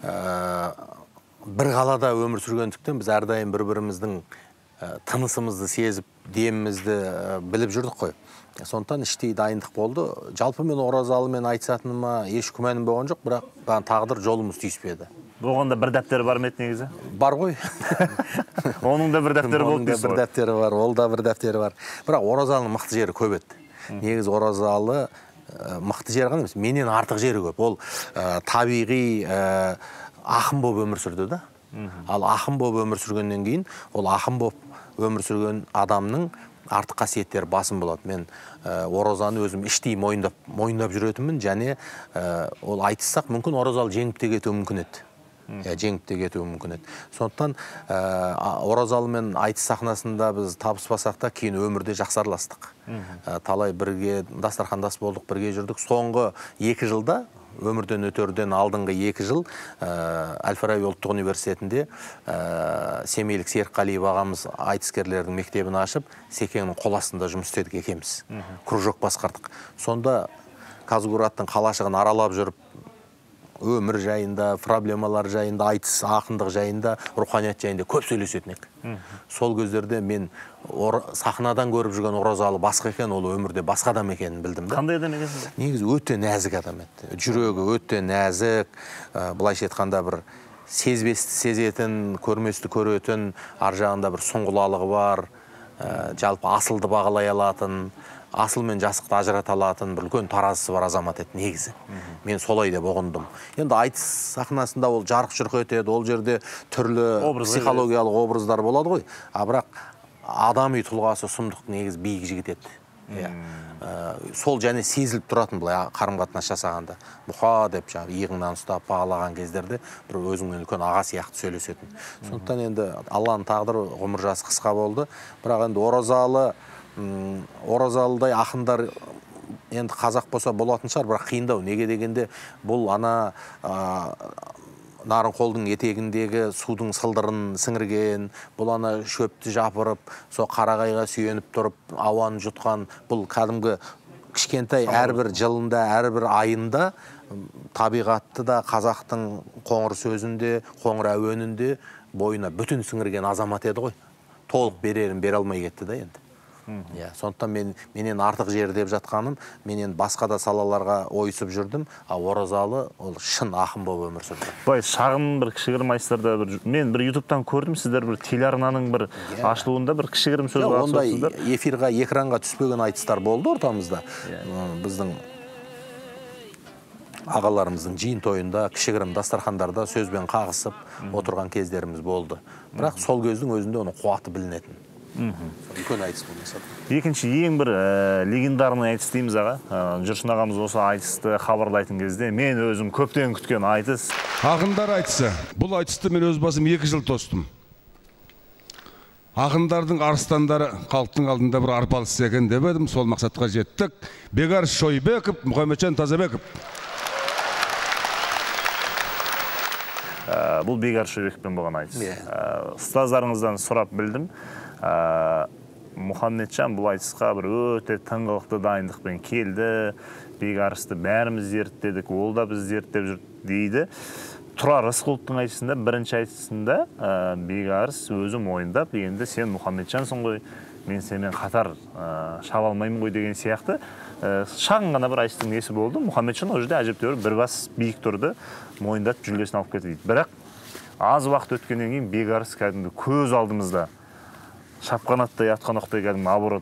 бір қалада өмір сүргендіктен біз әрдайым бір-біріміздің тынысымызды сезіп, демімізді біліп жүрдік қой. Сондықтан іштей дайындық болды. Жалпы мен Оразалымен айтысатыныма еш күмәнім болған жоқ, бірақ тағдыр жолымыз түйіспеді. Оғанда бір дәптері бар ма еді негізі? Бар ғой. Оның да бір дәптері болды дейсіз ғой? Бір дәптері бар, ол да бір дәптері бар. Бірақ Оразалының мықты жері көп еді. Негізі Оразалы мықты жері ғана емес, менен артық жері көп. Ол табиғи ақын болып өмір сүрді да. Ал ақын болып өмір сүргеннен кейін, ол ақын болып өмір сүрген адамның артық қасиеттері басым болады. Мен Оразаны өзім іштей мойындап, мойындап жүретінмін, және ол айтыссақ, мүмкін Оразалы жеңіп те кетуі мүмкін еді. Жеңіп те кетуі мүмкін еді. Сондықтан Оразалымен айтыс сахнасында біз табыспасақ та, кейін өмірде жақсы араластық. Талай бірге дастархандас болдық, бірге жүрдік. Соңғы екі жылда, өмірден өтерден алдыңғы екі жыл Әл-Фараби ұлттық университетінде семейлік Серікқалиев ағамыз айтыскерлердің мектебін ашып, Секеңнің қол астында жұмыс істедік екеміз. Кружок басқардық. Сонда Казгураттың қалашығын аралап жүріп, өмір жайында, проблемалар жайында, айтыс ақындық жайында, руханият жайында көп сөйлесетін ек. Сол кездерде мен сахнадан көріп жүрген Оразалы басқа екен, ол өмірде басқа адам екенін білдім. Қандай адам екенсіз? Негізі өте нәзік адам еді. Жүрегі өте нәзік, былайша айтқанда бір сезбесті сезетін, көрместі көретін, ар жағында бір сұңғылалығы бар, жалпы асылды бағалай алатын, асыл мен жасықты ажырата алатын бір үлкен таразысы бар азамат еді негізі. Мен солай деп ұғындым. Енді айтыс сахнасында ол жарық жұрқ етеді, ол жерде түрлі психологиялық образдар болады ғой. А бірақ адами тұлғасы сұмдық, негізі биік жігіт еді. Сол және сезіліп тұратын былай қарым-қатынас жасағанда. Бұқа деп иығыңнан ұстап бағалаған кездерде бір өзіңмен үлкен аға сияқты сөйлесетін. Сондықтан енді Алланың тағдыры ғұмыр жасы қысқа болды. Бірақ енді Оразалы Оразалыдай ақындар енді қазақ болса болатын шығар, бірақ қиындау. Неге дегенде бұл ана Нарынқолдың етегіндегі судың сылдырын сіңірген, бұл ана шөпті жапырып, со қарағайға сүйеніп тұрып, ауаны жұтқан, бұл кәдімгі кішкентай әрбір жылында, әрбір айында табиғатты да қазақтың қоңыр сөзінде, қоңыр әуенінде бойына бүтін сіңірген азамат еді ғой. Толық берерін бере алмай кетті да енді. Сондықтан менен артық жер деп жатқаным, менен басқа да салаларға ойысып жүрдім, а Оразалы ол шын ақын болып өмір сүрді. Бай, шағын бір кішігірім айтыстарда, мен бір ютубтан көрдім, сіздер бір телеарнаның бір ашылуында бір кішігірім сөз бар. Ондай эфирға, экранға түспеген айтыстар болды ортамызда. Біздің ағаларымыздың жиын тойында, кішігірім дастархандарда сөзбен қағысып отырған кездеріміз болды. Бірақ сол кездің өзінде оның қуаты білінетін. Үлкен айтыс болмаса. Екінші ең бір легендарный айтыс дейміз аға. Жүрсін ағамыз осы айтысты хабарлайтын кезде мен өзім көптен күткен айтыс. Ақындар айтысы. Бұл айтысты мен өз басым екі жыл тостым. Ақындардың арыстандары халықтың алдында бір арпалыс екен деп едім, сол мақсатқа жеттік. Бекарыс Шойбеков, Мұхаммеджан Тазабеков. Бұл Бекарыс Шойбековпен болған айтыс. Ұстаздарыңыздан сұрап білдім. Мұхаммеджан бұл айтысқа бір өте тыңғылықты дайындықпен келді. Бекарысты бәріміз зерттедік, ол да біз зерттеп жүрді дейді. Тұрар Рысқұловтың айтысында, бірінші айтысында Бекарыс өзі мойындап, енді сен Мұхаммеджансың ғой, мен сенімен қатар шаба алмаймын ғой деген сияқты. Шағын ғана бір айтыстың несі болды. Мұхаммеджан ол жерде әжептәуір бір бас биік тұрды, мойындап жүлдесін алып кетті дейді. Бірақ аз уақыт өткеннен кейін Бекарыс кәдімгі көз алдымызда шапқан аттай, атқан оқтай кәдімгі оборот алып,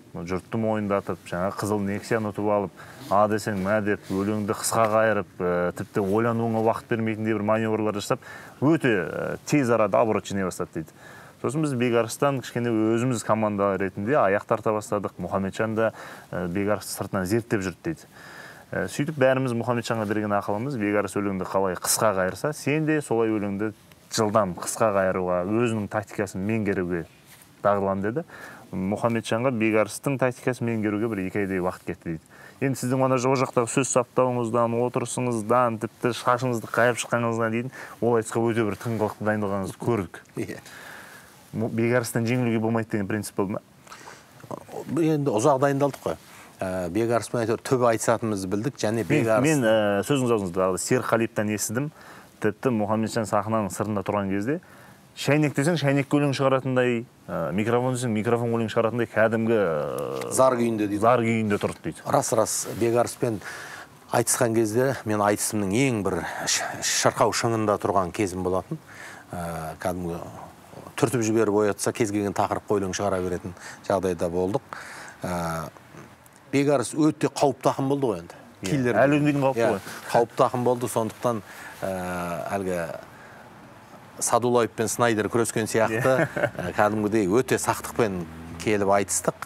жұртты мойындатып, жаңа қызыл нексияны ұтып алып, а десең мә деп өлеңді қысқа қайырып, тіпті ойлануыңа уақыт бермейтіндей бір маневрлар жасап, өте тез арада оборот жинай бастады дейді. Сосын біз Бекарыстан кішкене өзіміз команда ретінде аяқ тарта бастадық. Мұхамеджан да Бекарысты сыртынан зерттеп жүрді дейді. Сөйтіп бәріміз Мұхамеджанға берген ақылымыз, Бекарыс өлеңді қалай қысқа қайырса, сен де солай өлеңді жылдам қысқа қайыруға, өзінің тактикасын меңгеруге дағдылан деді. Мұхамеджанға Бекарыстың тактикасын меңгеруге бір екі айдай уақыт кетті дейді. Енді сіздің мана о жақтағы сөз саптауыңыздан, отырысыңыздан, тіпті шашыңызды қайып шыққаныңыздан дейін ол айтысқа өте бір тыңғылықты дайындалғаныңызды көрдік. Бекарыстан жеңілуге болмайды деген принцип болды ма? Енді ұзақ дайындалдық қой. Бекарыспен әйтеуір түбі айтысатынымызды білдік, және Бекарыс... Мен сөзіңіз аузыңызда Серік Қалиевтан естідім. Тіпті Мұхамеджан сахнаның сыртында тұрған кезде шайнек десең шайнек өлең шығаратындай, микрофон десең микрофон өлең шығаратындай кәдімгі зар күйінде дейді. Зар күйінде тұрды дейді. Рас-рас Бекарыспен айтысқан кезде мен айтысымның ең бір шырқау шыңында тұрған кезім болатын. Кәдімгі түртіп жіберіп оятса кез келген тақырып өлең шығара беретін жағдайда болдық. Бекарыс өте қауіпті ақын болды ғой енді. Әлі өндеген қауіпті ғой. Қауіпті ақын болды, сондықтан әлгі Садулаев пен Снайдер күрескен сияқты кәдімгідей өте сақтықпен келіп айтыстық.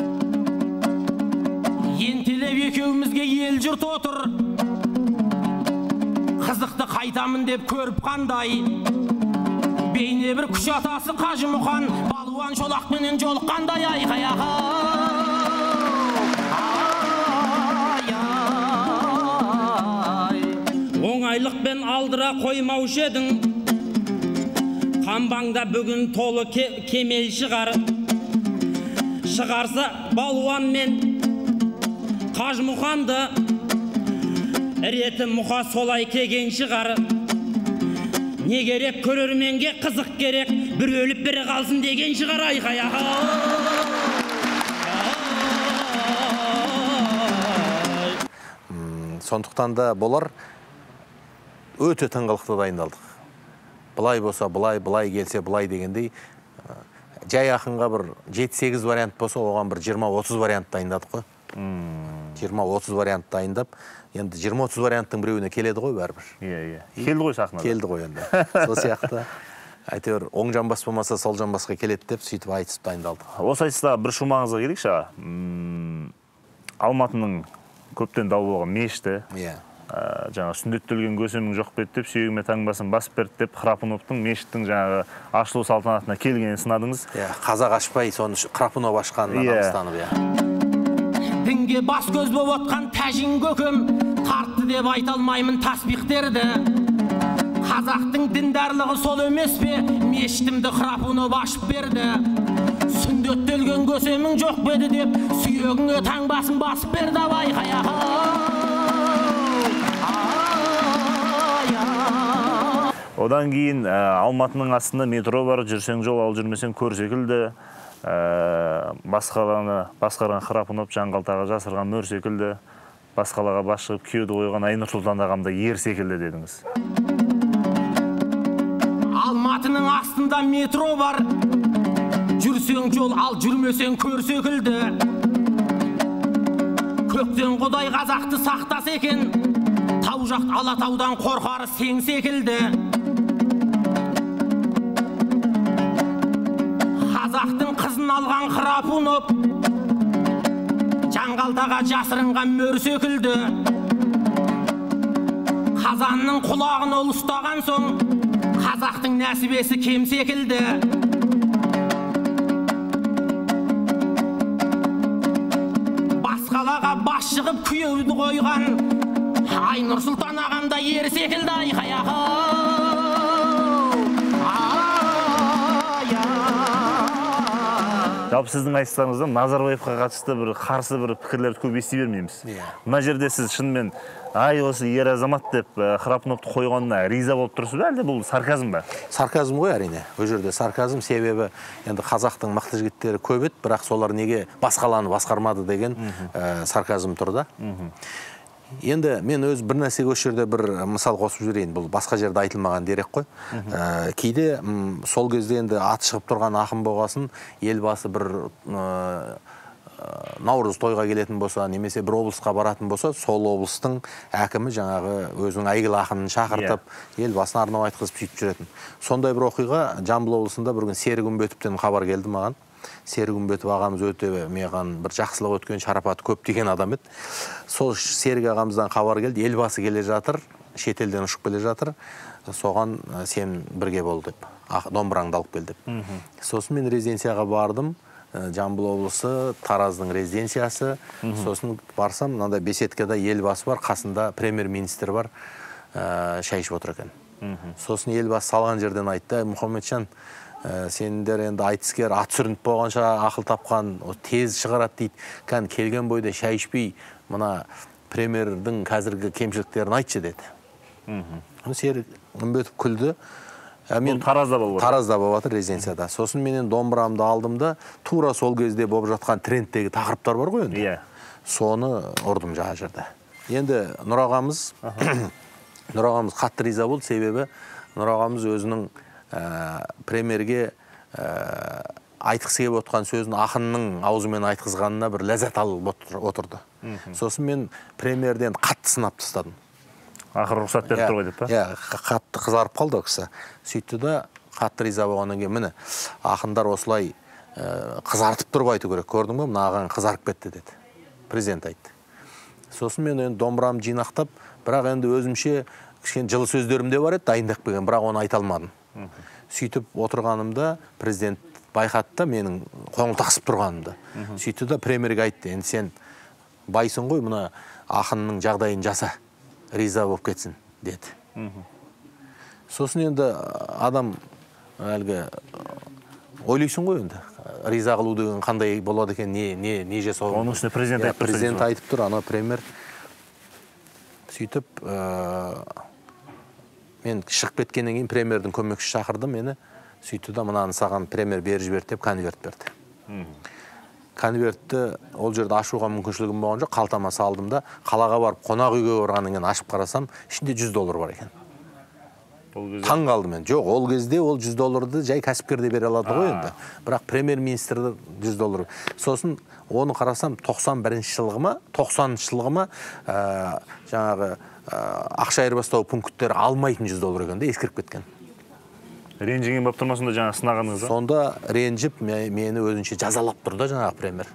Ентелеп екеумізге ел жұрт отыр, қызықты қайтамын деп көріп қандай, бейне бір күш атасы Қажымұқан, балуан шолақпенен жолыққандай айқаяға. Оңайлықпен алдыра қоймаушы едің, қамбаңда бүгін толы кемел шығар. Шығарса балуан мен Қажымұқанды, реті мұқа солай кеген шығар. Не керек көрерменге қызық керек, бір өліп бірі қалсын деген шығар айқаяға. Сондықтан да болар өте тыңғылықты дайындалдық. Бұлай болса, бұлай, бұлай келсе, бұлай дегендей, жай ақынға бір жеті-сегіз вариант болса, оған бір жиырма-отыз вариант дайындадық қой. жиырма-отыз вариант дайындап, енді жиырма-отыз варианттың біреуіне келеді ғой бәрібір. Иә, иә. Келді ғой сахнада. Келді ғой енді. Сол сияқты. Әйтеуір оң жамбас болмаса, сол жамбасқа келеді деп, сөйтіп айтысып дайындалдық. Осы айтыста бір шумаңызға келейікші аға. Алматының көптен дау болған мешіті. Иә. Жаңа сүндеттелген көсемің жоқ бет деп, сүйегіме таңбасын басып берді деп, Храпуновтың мешіттің жаңағы ашылу салтанатына келгенін сынадыңыз. Қазақ ашпай, соны Храпунов ашқанын намыстанып, иә. Дінге бас көз болып отқан тәжін көкем, тартты деп айта алмаймын таспиқтерді. Қазақтың діндарлығы сол емес пе, мешітімді Храпунов ашып берді. Сүндеттелген көсемің жоқ беді деп, сүйегіңе таңбасын басып берді айқаяға. Одан кейін Алматының астында метро бар, жүрсең жол, ал жүрмесең көр секілді. Басқарған Храпунов жаңғалтаға жасырған мөр секілді. Басқалаға бас шығып күйеуді қойған Айнұр Сұлтан ағамда ер секілді дедіңіз. Алматының астында метро бар, жүрсең жол, ал жүрмесең көр секілді. Көктен Құдай қазақты сақтас екен, тау жақ Алатаудан қорқары сең секілді. Қазақтың қызын алған Храпунов, жаңғалтаға жасырынған мөр секілді. Қазанның құлағын ол ұстаған соң, қазақтың нәсібесі кем секілді. Басқалаға бас шығып күйеуді қойған Айнұр Сұлтан ағамда ер секілді айқаяға. Жалпы сіздің айтыстарыңыздан Назарбаевқа қатысты бір қарсы бір пікірлерді көп ести бермейміз. Мына жерде сіз шынымен ай осы ер азамат деп Храпуновты қойғанына риза болып тұрсыз ба, әлде бұл сарказм ба? Сарказм ғой әрине. Ол жерде сарказм, себебі енді қазақтың мықты жігіттері көп еді, бірақ солар неге басқаланы басқармады деген сарказм тұрды. Енді мен өз бір нәрсеге осы жерде бір мысал қосып жіберейін. Бұл басқа жерде айтылмаған дерек қой. Кейде сол кезде енді аты шығып тұрған ақын болғасын, елбасы бір наурыз тойға келетін болса, немесе бір облысқа баратын болса, сол облыстың әкімі жаңағы өзінің әйгілі ақынын шақыртып, елбасына арнап айтқызып сөйтіп жүретін. Сондай бір оқиға Жамбыл облысында бір күн Серік Үмбетовтен хабар келді маған. Серік Үмбетов ағамыз өте маған бір жақсылық өткен, шарапаты көп деген адам еді. Сол Серік ағамыздан хабар келді, елбасы келе жатыр, шетелден ұшып келе жатыр. Соған сен бірге бол деп, домбыраңды алып кел деп. Сосын мен резиденцияға бардым. Жамбыл облысы, Тараздың резиденциясы. Сосын барсам, мынандай беседкада елбасы бар, қасында премьер-министр бар, шай ішіп отыр екен. Сосын елбасы салған жерден айтты: Мұхаммеджан, сендер енді айтыскер, ат сүрініп болғанша ақыл тапқан, тез шығарады дейді. Кән келген бойда шай ішпей, мына премьердің қазіргі кемшіліктерін айтшы деді. Серік Үмбетов күлді. Мен Таразда болып отыр. Таразда болып отыр резиденцияда. Сосын менен домбырамды алдым да, тура сол кезде болып жатқан трендтегі тақырыптар бар ғой енді. Соны ұрдым жаңа жерде. Енді Нұр ағамыз, Нұр ағамыз қатты риза болды, себебі Нұр ағамыз өзінің премьерге айтқысы келіп отқан сөзін ақынның аузымен айтқызғанына бір ләззат алып отырды. Сосын мен премьерден қатты сынап тастадым. Ақыр рұқсат беріп тұр ғой деп па? Иә, қатты қызарып қалды кісі. Сөйтті да, қатты риза болғаннан кейін, міне, ақындар осылай қызартып тұрып айту керек. Көрдің бе, мына ағаң қызарып кетті деді. Президент айтты. Сосын мен енді домбырамды жинақтап, бірақ енді өзімше кішкене жылы сөздерім де бар еді, дайындап келген, бірақ оны айта алмадым. Сөйтіп отырғанымда президент байқатты да менің қоңыл тақсып тұрғанымды. Сөйтті да премьерге айтты: енді сен байсың ғой, мына ақынның жағдайын жаса, риза болып кетсін деді. Сосын енді адам әлгі ойлайсың ғой енді, риза қылу деген қандай болады екен, не не не жасау. Оның үстіне президент айтып тұр. Президент айтып тұр, ана премьер. Сөйтіп мен шығып кеткеннен кейін премьердің көмекшісі шақырды мені. Сөйтті да, мынаны саған премьер беріп жіберді деп конверт берді. Конвертті ол жерде ашуға мүмкіншілігім болған жоқ, қалтама салдым да, қалаға барып қонақ үйге барғаннан кейін ашып қарасам, ішінде жүз доллар бар екен. Таң қалдым мен. Жоқ, ол кезде ол жүз долларды жай кәсіпкерде бере алады ғой енді. Бірақ премьер-министрді жүз доллар. Сосын оны қарасам, тоқсан бірінші жылғыма, тоқсаныншы жылғыма жаңағы ақша айырбастау пункттері алмайтын жүз доллар екен де, ескіріп кеткен. Ренжіген болып тұрмасында жаңа сынағаныңыз? Сонда ренжіп мені өзінше жазалап тұрды жаңағы премьер.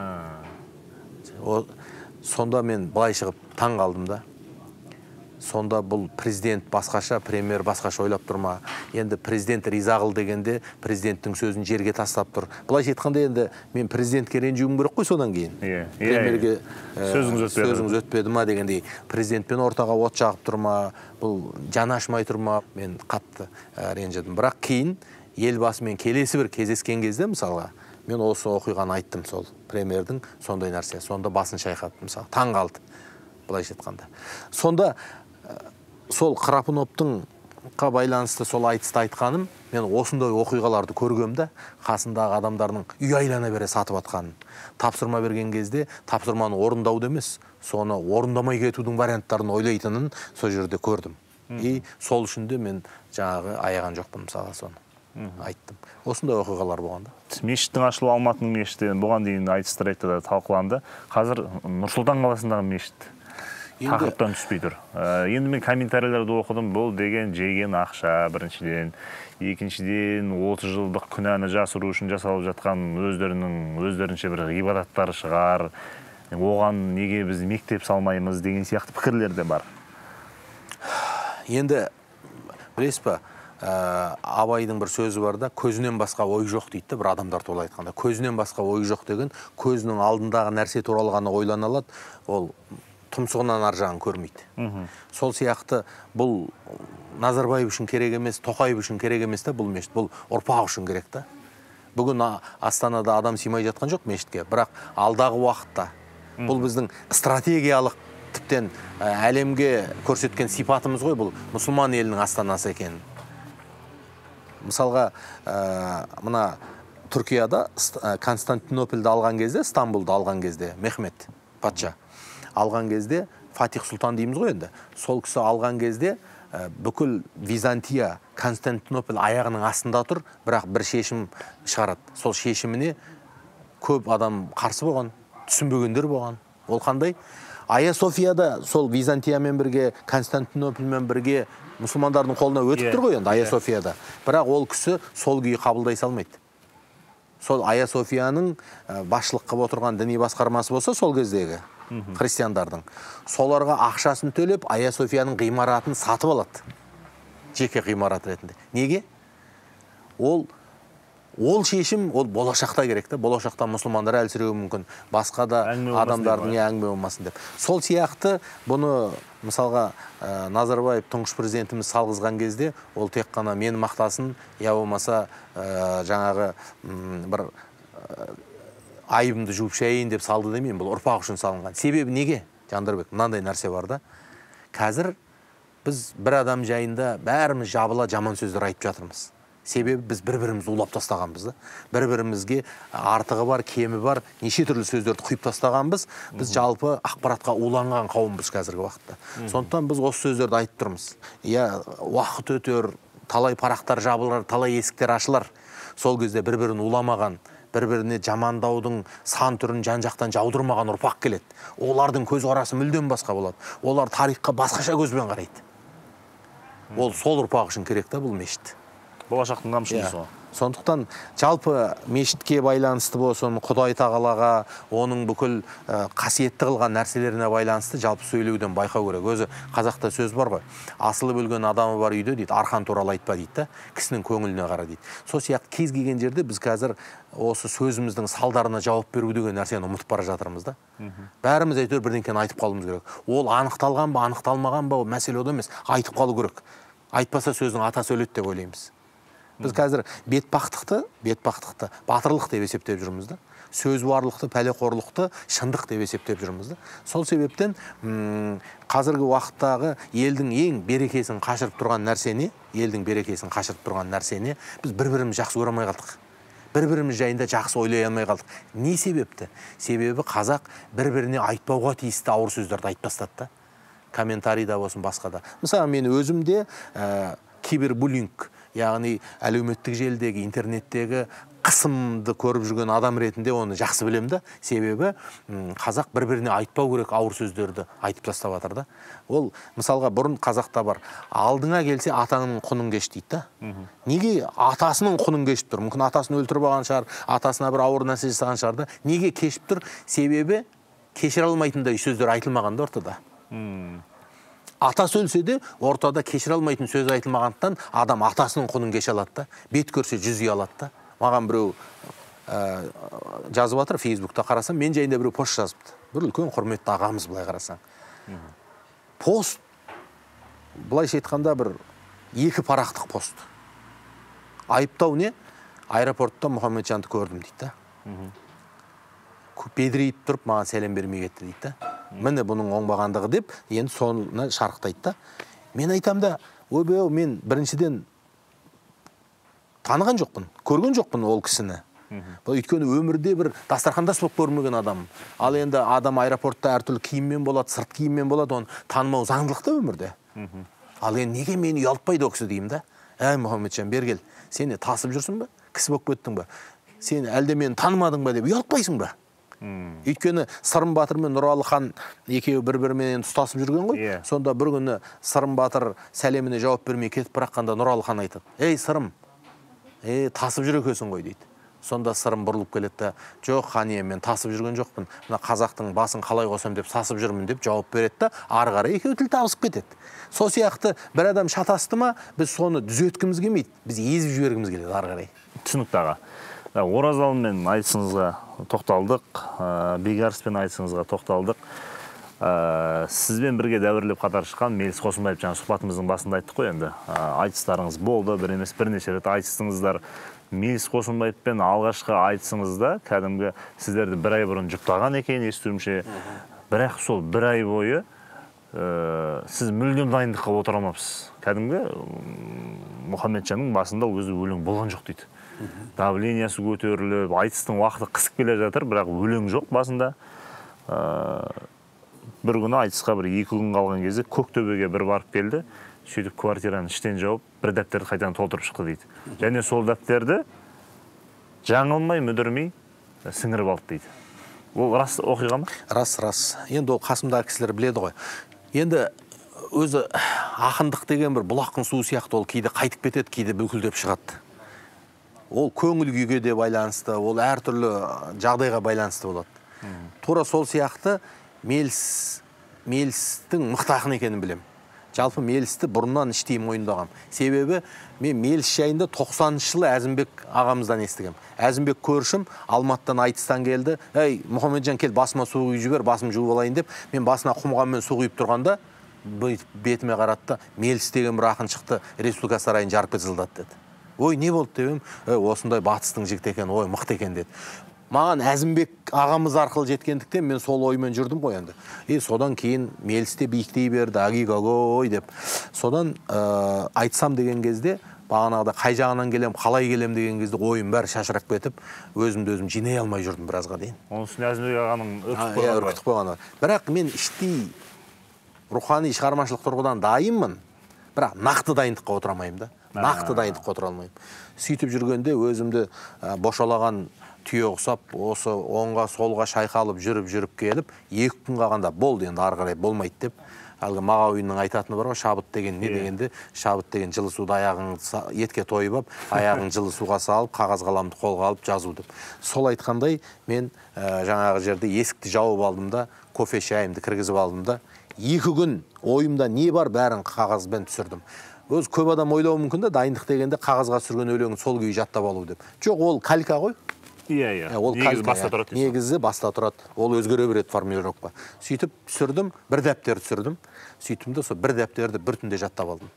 Сонда мен былай шығып таң қалдым да. Сонда бұл президент басқаша, премьер басқаша ойлап тұрма. Енді президент риза қыл дегенде президенттің сөзін жерге тастап тұр. Былайша айтқанда енді мен президентке ренжуім керек қой содан кейін. Премьерге сөзіңіз өтпеді ма дегендей, президентпен ортаға от жағып тұрма, бұл жанашмай тұрма, мен қатты ренжідім. Бірақ кейін елбасымен келесі бір кездескен кезде, мысалға, мен осы оқиғаны айттым, сол премьердің сондай нәрсе. Сонда басын шайқады, мысалы, таң қалды, былайша айтқанда. Сонда сол Қарапұновтың байланысты сол айтысты айтқаным, мен осындай оқиғаларды көргем де, қасындағы адамдардың үй айлана бере сатып атқанын. Тапсырма берген кезде тапсырманы орындауды емес, соны орындамай кетудің варианттарын ойлайтынын сол жерде көрдім. И сол үшін де мен жаңағы аяған жоқпын, мысалы, соны айттым. Осындай оқиғалар болғанда. Мешіттің ашылу, Алматының мешіті, бұған дейін айтыстар айтты да талқыланды. Қазір Нұр-Сұлтан қаласындағы мешіт тақырыптан түспей тұр. Енді мен комментарийлерді оқыдым, бұл деген жеген ақша біріншіден, екіншіден отыз жылдық күнәні жасыру үшін жасалып жатқан өздерінің өздерінше бір ғибадаттары шығар, оған неге біз мектеп салмаймыз деген сияқты пікірлер де бар. Енді білесіз ба, Абайдың бір сөзі бар да, көзінен басқа ой жоқ дейді, бір адамдар туралы айтқанда. Көзінен басқа ой жоқ деген, көзінің алдындағы нәрсе туралы ғана ойлана алады, ол тұмсығынан ар жағын көрмейді. Сол сияқты бұл Назарбаев үшін керек емес, Тоқаев үшін керек емес та, бұл мешіт, бұл ұрпақ үшін керек та. Бүгін Астанада адам сыймай жатқан жоқ мешітке, бірақ алдағы уақытта бұл біздің стратегиялық тіптен әлемге көрсеткен сипатымыз ғой, бұл мұсылман елінің астанасы екен. Мысалға, мына Түркияда Константинопольді алған кезде, Стамбулды алған кезде, Мехмет патша алған кезде, Фатих Сұлтан дейміз ғой енді, сол кісі алған кезде бүкіл Византия, Константинополь аяғының астында тұр, бірақ бір шешім шығарады. Сол шешіміне көп адам қарсы болған, түсінбегендер болған. Ол қандай? Айя Софияда сол Византиямен бірге, Константинопольмен бірге мұсылмандардың қолына өтіп тұр ғой енді Айя Софияда. Бірақ ол кісі сол күйі қабылдай салмайды. Сол Айя Софияның басшылық қылып отырған діни басқармасы болса сол кездегі христиандардың. Соларға ақшасын төлеп, Айя Софияның ғимаратын сатып алады. Жеке ғимарат ретінде. Неге? Ол Ол шешім, ол болашақта керек та, болашақта мұсылмандар әлсіреуі мүмкін, басқа да адамдардың әңгіме болмасын деп. Сол сияқты бұны, мысалға, Назарбаев тұңғыш президентіміз салғызған кезде, ол тек қана мені мақтасын, я болмаса жаңағы бір айыбымды жуып шайын деп салды демеймін, бұл ұрпақ үшін салынған. Себебі неге? Жандарбек, мынандай нәрсе бар да. Қазір біз бір адам жайында бәріміз жабыла жаман сөздер айтып жатырмыз. Себебі біз бір-бірімізді улап тастағанбыз да. Бір-бірімізге артығы бар, кемі бар, неше түрлі сөздерді құйып тастағанбыз. Біз жалпы ақпаратқа уланған қауымбыз қазіргі уақытта. Сондықтан біз осы сөздерді айтып тұрмыз. Иә, уақыт өтер, талай парақтар жабылар, талай есіктер ашылар. Сол кезде бір-бірін уламаған, бір-біріне жамандаудың сан түрін жан-жақтан жаудырмаған ұрпақ келеді. Олардың көзқарасы мүлдем басқа болады. Олар тарихқа басқаша көзбен қарайды. Ол сол ұрпақ үшін керек та бұл мешіт. Болашақтың қамшысы сол. Сондықтан жалпы мешітке байланысты болсын, Құдай тағалаға, оның бүкіл қасиетті қылған нәрселеріне байланысты жалпы сөйлеуден байқау керек. Өзі қазақта сөз бар ғой. Асылып өлген адамы бар үйде дейді, арқан туралы айтпа дейді, кісінің көңіліне қара дейді. Сол сияқты кез келген жерде біз қазір осы сөзіміздің салдарына жауап беру деген нәрсені ұмытып бара жатырмыз да. Бәріміз әйтеуір бірдеңкені айтып қалуымыз керек. Ол анықталған ба, анықталмаған ба, ол мәселе ода емес, айтып қалу керек. Айтпаса сөздің атасы өледі деп ойлаймыз. Біз қазір бетпақтықты, бетпақтықты батырлық деп есептеп жүрміз да. Сөз барлықты, пәлеқорлықты шындық деп есептеп жүрміз да. Сол себептен қазіргі уақыттағы елдің ең берекесін қашырып тұрған нәрсені, елдің берекесін қашырып тұрған нәрсені біз бір-біріміз жақсы көре алмай қалдық. Бір-біріміз жайында жақсы ойлай алмай қалдық. Не себепті? Себебі қазақ бір-біріне айтпауға тиісті ауыр сөздерді айтып тастады да. Комментарийда болсын, басқа да. Мысалы, мен өзімде кибербуллинг, яғни әлеуметтік желідегі, интернеттегі қысымды көріп жүрген адам ретінде оны жақсы білем да. Себебі қазақ бір-біріне айтпау керек ауыр сөздерді айтып тастап жатыр да. Ол мысалға бұрын қазақта бар, алдыңа келсе атаңның құнын кеш дейді да. Неге атасының құнын кешіп тұр? Мүмкін атасын өлтіріп алған шығар, атасына бір ауыр нәрсе жасаған шығар да. Неге кешіп тұр? Себебі кешіре алмайтындай сөздер айтылмаған да ортада. Атасы өлсе де ортада кешіре алмайтын сөз айтылмағандықтан адам атасының құнын кеше алады да. Бет көрсе жүз үй алады да. Маған біреу жазып жатыр Фейсбукта, қарасам, мен жайында біреу пост жазыпты. Бір үлкен құрметті ағамыз, былай қарасаң. Пост, былайша айтқанда, бір екі парақтық пост. Айыптау не? Аэропортта Мұхамеджанды көрдім дейді да. Бедірейіп тұрып, маған сәлем бермей кетті дейді да. Міне бұның оңбағандығы деп, енді соны шарықтайды да. Мен айтам да, өбеу, мен біріншіден таныған жоқпын, көрген жоқпын ол кісіні. Өйткені өмірде бір дастархандас болып көрмеген адам. Ал енді адам аэропортта әртүрлі киіммен болады, сырт киіммен болады, оны танымау заңдылықта өмірде. Ал енді неге мені ұялтпайды ол кісі деймін да. Әй, Мұхамеджан, бергел, сені тасып жүрсің ба? Кісі болып кеттің ба? Сен әлде мені танымадың ба деп ұялтпайсың ба? Өйткені Сырым Батыр мен Нұралы хан екеуі бір-бірімен тұстасып жүрген ғой. Сонда бір күні Сырым Батыр сәлеміне жауап бермей кетіп бұраққанда Нұралы хан айтады: "Ей Сырым, е, тасып жүр екенсің ғой" дейді. Сонда Сырым бұрылып келеді да: "Жоқ, хан ием, мен тасып жүрген жоқпын. Мына қазақтың басын қалай қосам деп сасып жүрмін" деп жауап береді да, ары қарай екеуі тіл табысып кетеді. Сол сияқты бір адам шатасты ма, біз соны түзеткіміз келмейді. Біз езіп жібергіміз келеді ары қарай. Түсінікті аға. Оразалымен айтысыңызға тоқталдық, Бекарыспен айтысыңызға тоқталдық. Сізбен бірге дәуірлеп қатар шыққан Мелис Қосымбаев жаңа сұхбатымыздың басында айттық қой енді. Айтыстарыңыз болды, бір емес бірнеше рет айтыстыңыздар. Мелис Қосымбаевпен алғашқы айтысыңызда кәдімгі сіздерді бір ай бұрын жұптаған екен естуімше. Бірақ сол бір ай бойы сіз мүлдем дайындыққа отыра алмапсыз. Кәдімгі Мұхамеджанның басында өзі өлең болған жоқ дейді. Давлениясы көтеріліп, айтыстың уақыты қысып келе жатыр, бірақ өлең жоқ басында. Бір күні айтысқа бір екі күн қалған кезде Көктөбеге бір барып келді. Сөйтіп квартираны іштен жауып, бір дәптерді қайтадан толтырып шықты дейді. Және сол дәптерді жаңылмай, мүдірмей сіңіріп алды дейді. Ол рас оқиға ма? Рас, рас. Енді ол қасымдағы кісілер біледі ғой. Енді өзі ақындық деген бір бұлақтың суы сияқты, ол кейде қайтып кетеді, кейде бүлкілдеп шығады. Ол көңіл күйге де байланысты, ол әртүрлі жағдайға байланысты болады. Тура сол сияқты Меліс, Мелістің мықты ақын екенін білем. Жалпы Мелісті бұрыннан іштей мойындағам. Себебі мен Меліс жайында тоқсаныншы жылы Әзімбек ағамыздан естігем. Әзімбек көршім Алматыдан айтыстан келді. Ей, Мұхамеджан, кел басыма су құйып жібер, басым жуып алайын деп, мен басына құмғанмен су құйып тұрғанда бетіме қаратты. Меліс деген бір ақын шықты, Республика сарайын жарып кетілдады деді. Ой, не болды дебем? Осындай батыстың жігіті екен, ой, мықты екен деді. Маған Әзімбек ағамыз арқылы жеткендіктен мен сол оймен жүрдім ғой енді. И содан кейін Мелісте биіктей берді, агигагой деп. Содан айтсам деген кезде, бағанағыда қай жағынан келем, қалай келем деген кезде ойым бәрі шашырап кетіп, өзімді өзім жинай алмай жүрдім біразға дейін. Оның үстіне Әзімбек ағаның үркітіп қойғаны. Бірақ мен іштей рухани шығармашылық тұрғыдан дайынмын, бірақ нақты дайындыққа отыра алмаймын да. Нақты дайындыққа отыра алмаймын. Сөйтіп жүргенде өзімді бошалаған түйе ұқсап, осы оңға солға шайқалып жүріп-жүріп келіп, екі күн қалғанда болды, енді ары қарай болмайды деп. Әлгі Мағауиннің айтатыны бар ғой, шабыт деген не дегенде, шабыт деген жылы суды аяғың етке тойып ап, аяғың жылы суға салып, қағаз қаламды қолға алып жазу деп. Сол айтқандай мен жаңағы жерде есікті жауып алдым да, кофе шайымды кіргізіп алдым да, екі күн ойымда не бар бәрін қағазбен түсірдім. Өз көп адам ойлауы мүмкін да, дайындық дегенде қағазға түсірген өлеңін сол күйі жаттап алу деп. Жоқ, ол калька ғой. Иә, иә. Негізі баста тұрады. Негізі баста тұрады. Ол өзгере береді формулировка. Сөйтіп түсірдім, бір дәптер түсірдім. Сөйтім де сол бір дәптерді бір түнде жаттап алдым.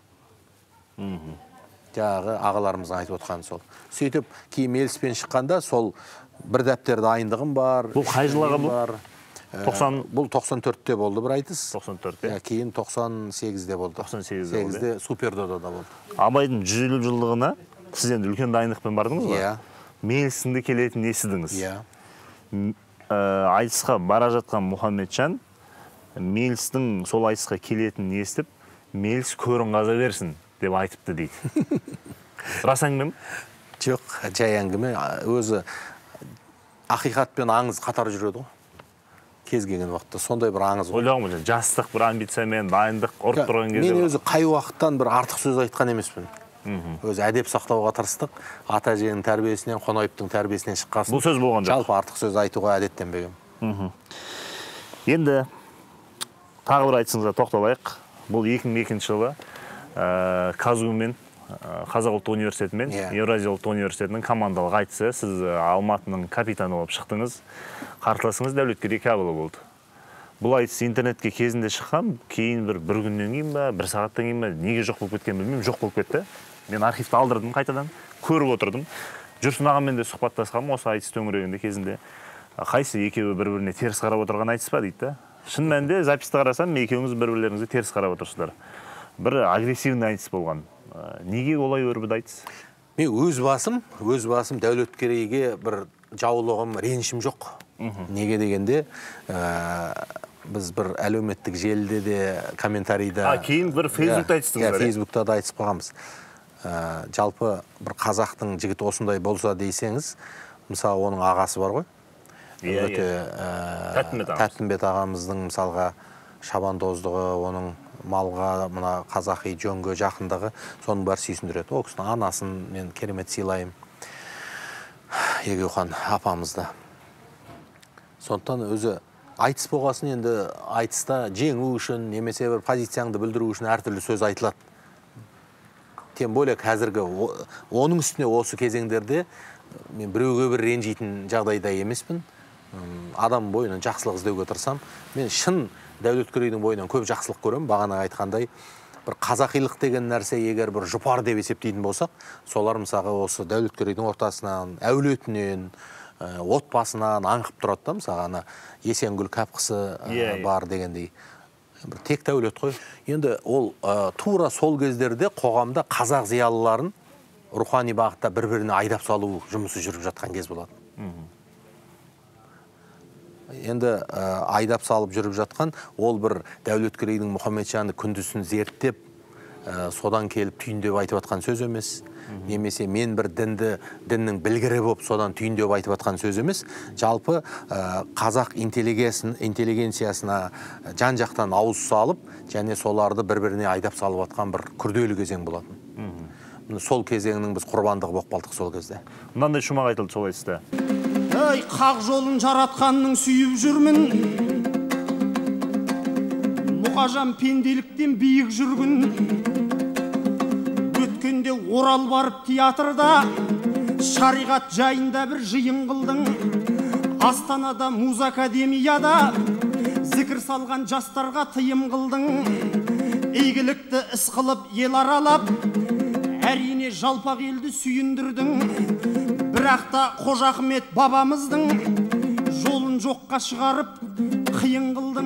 Жаңағы ағаларымыздың айтып отқаны сол. Сөйтіп кейін Меліспен шыққанда сол бір дәптер дайындығым бар. Бұл қай жылға бұл? Бұл тоқсан төртте болды бір айтыс. тоқсан төртте. Кейін тоқсан сегізде болды. тоқсан сегізде болды. сегізде Супердодада болды. Абайдың жүз елу жылдығына сіз енді үлкен дайындықпен бардыңыз ба? Иә. Мелісінде келетін естідіңіз. Иә. Айтысқа бара жатқан Мұхамеджан Мелістің сол айтысқа келетінін естіп, Меліс көрін қаза берсін деп айтыпты дейді. Рас әңгіме ме? Жоқ, жай әңгіме. Өзі ақиқат пен аңыз қатар жүреді ғой. Кез келген уақытта сондай бір аңыз ғой. Ойлағым ғой, жастық бір амбициямен дайындық ұрып тұрған кезде. Мен өзі қай уақыттан бір артық сөз айтқан емеспін. Өзі әдеп сақтауға тырыстық. Ата әженің тәрбиесінен, Қонаевтың тәрбиесінен шыққасын. Бұл сөз болған жоқ. Жалпы артық сөз айтуға әдеттенбегем. Енді тағы бір айтысыңызға тоқталайық. Бұл екі мың екінші жылы Казгу мен Қазақ ұлттық университеті мен Еуразия ұлттық университетінің командалық айтысы. Сіз Алматының капитаны болып шықтыңыз. Қарсыласыңыз Дәулеткерей Кәпұлы болды. Бұл айтыс интернетке кезінде шыққан, кейін бір бір күннен кейін ба, бір сағаттан кейін ба, неге жоқ болып кеткен білмеймін, жоқ болып кетті. Мен архивті алдырдым қайтадан, көріп отырдым. Жүрсін ағамен де сұхбаттасқам осы айтыс төңірегінде кезінде. Қайсы екеуі бір-біріне теріс қарап отырған айтыс па дейді. Шын мәнінде записьті қарасам, екеуіңіз бір-бірлеріңізге теріс қарап отырсыздар. Бір агрессивный айтыс болған. Неге олай өрбіді айтыс? Мен өз басым, өз басым Дәулеткерейге бір жаулығым, ренішім жоқ. Неге дегенде, біз бір әлеуметтік желіде де, комментарийда... А, кейін бір Фейсбукта айтыстыңыздар? Иә, Фейсбукта да айтысып қоғамыз. Жалпы бір қазақтың жігіт осындай болса дейсеңіз, мысалы оның ағасы бар ғой. Тәттімбет ағамыздың мысалға шабандоздығы, оның малға, мына қазақи жөнге жақындығы, соның бәрі сүйсіндіреді. Ол кісінің анасын мен керемет сыйлайым. Егеухан апамызды. Сондықтан өзі айтыс болғасын енді айтыста жеңу үшін, немесе бір позицияңды білдіру үшін әртүрлі сөз айтылады. Тем более қазіргі оның үстіне осы кезеңдерде мен біреуге бір ренжитін жағдайда емеспін. Адам бойынан жақсылық іздеуге тырысам. Мен шын Дәулеткерейдің бойынан көп жақсылық көремін. Бағана айтқандай, бір қазақилық деген нәрсе егер бір жұпар деп есептейтін болсақ, солар мысалға осы Дәулеткерейдің ортасынан, әулетінен, отбасынан аңқып тұрады да, мысалға ана Есенгүл Кәпқысы бар дегендей. Бір тек дәулет қой. Енді ол тура сол кездерде қоғамда қазақ зиялыларын рухани бағытта бір-біріне айдап салу жұмысы жүріп жатқан кез болады. Енді айдап салып жүріп жатқан, ол бір Дәулеткерейдің Мұхамеджанды күндізін зерттеп, содан келіп түйіндеп айтып атқан сөз емес. Немесе мен бір дінді, діннің білгірі болып содан түйіндеп айтып атқан сөз емес. Жалпы қазақ интеллигенциясына жан жақтан ауыз салып, және соларды бір-біріне айдап салып атқан бір күрделі кезең болатын. Сол кезеңнің біз құрбандығы болып қалдық сол кезде. Мынандай шумақ айтылды сол айтыста. Ей, қақ жолын жаратқанның сүйіп жүрмін, мұқажан пенделіктен биік жүргін. Өткенде Орал барып театрда шариғат жайында бір жиын қылдың. Астанада муз академияда зікір салған жастарға тыйым қылдың. Игілікті іс қылып ел аралап, әрине жалпақ елді сүйіндірдің. Бірақ та Қожа Ахмет бабамыздың жолын жоққа шығарып қиын қылдың.